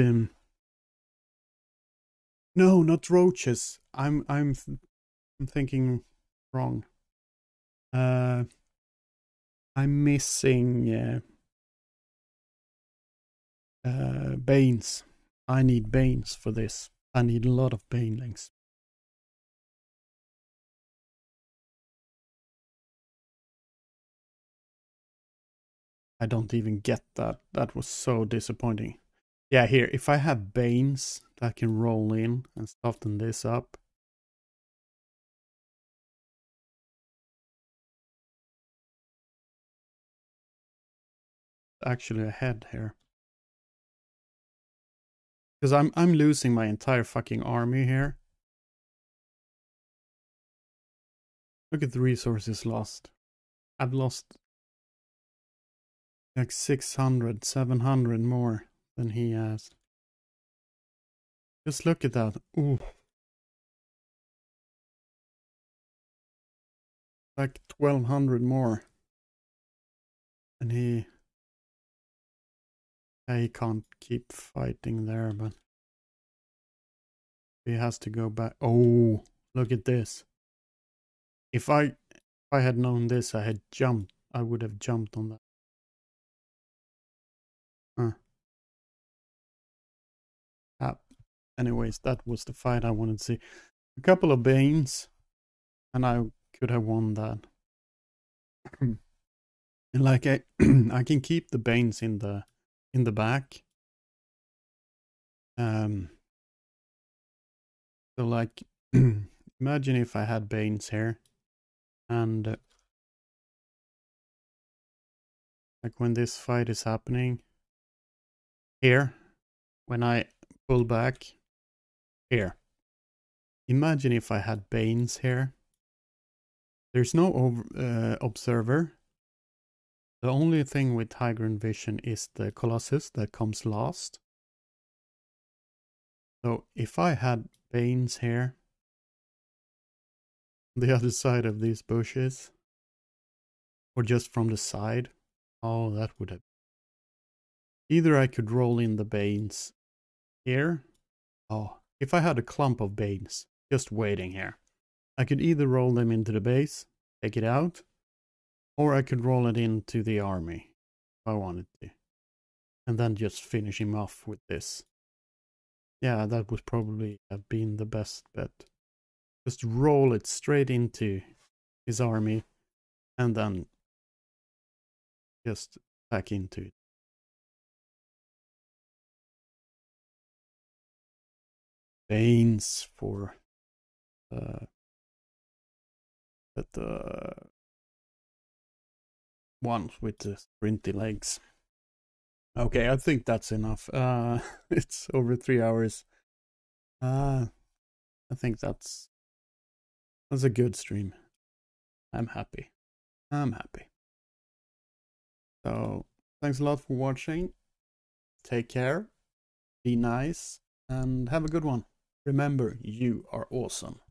no, not roaches. I'm thinking wrong. I'm missing Banes. I need Banes for this. I need a lot of Banelings. I don't even get that. That was so disappointing. Yeah, here, if I have Banes that can roll in and soften this up. Actually ahead here. Because I'm losing my entire fucking army here. Look at the resources lost. I've lost like 600, 700 more than he has. Just look at that. Ooh. Like 1200 more. And he can't keep fighting there, but he has to go back. Oh, look at this. If I had known this, I would have jumped on that. Huh. anyways, that was the fight I wanted to see. A couple of Banes, and I could have won that. And like I can keep the Banes in the back. So like imagine if I had Banes here, and like when this fight is happening here, when I pull back here, imagine if I had Banes here. There's no observer. The only thing with Tiger and Vision is the Colossus that comes last. So if I had Banes here, on the other side of these bushes, or just from the side, oh, that would have... Either I could roll in the Banes here. Oh, if I had a clump of Banes just waiting here, I could either roll them into the base, take it out, or I could roll it into the army if I wanted to. And then just finish him off with this. Yeah, that would probably have been the best bet. Just roll it straight into his army and then just back into it. Banes for the ones with the sprinty legs. Okay, I think that's enough. It's over 3 hours. I think that's a good stream. I'm happy. So, thanks a lot for watching. Take care. Be nice and have a good one. Remember, you are awesome.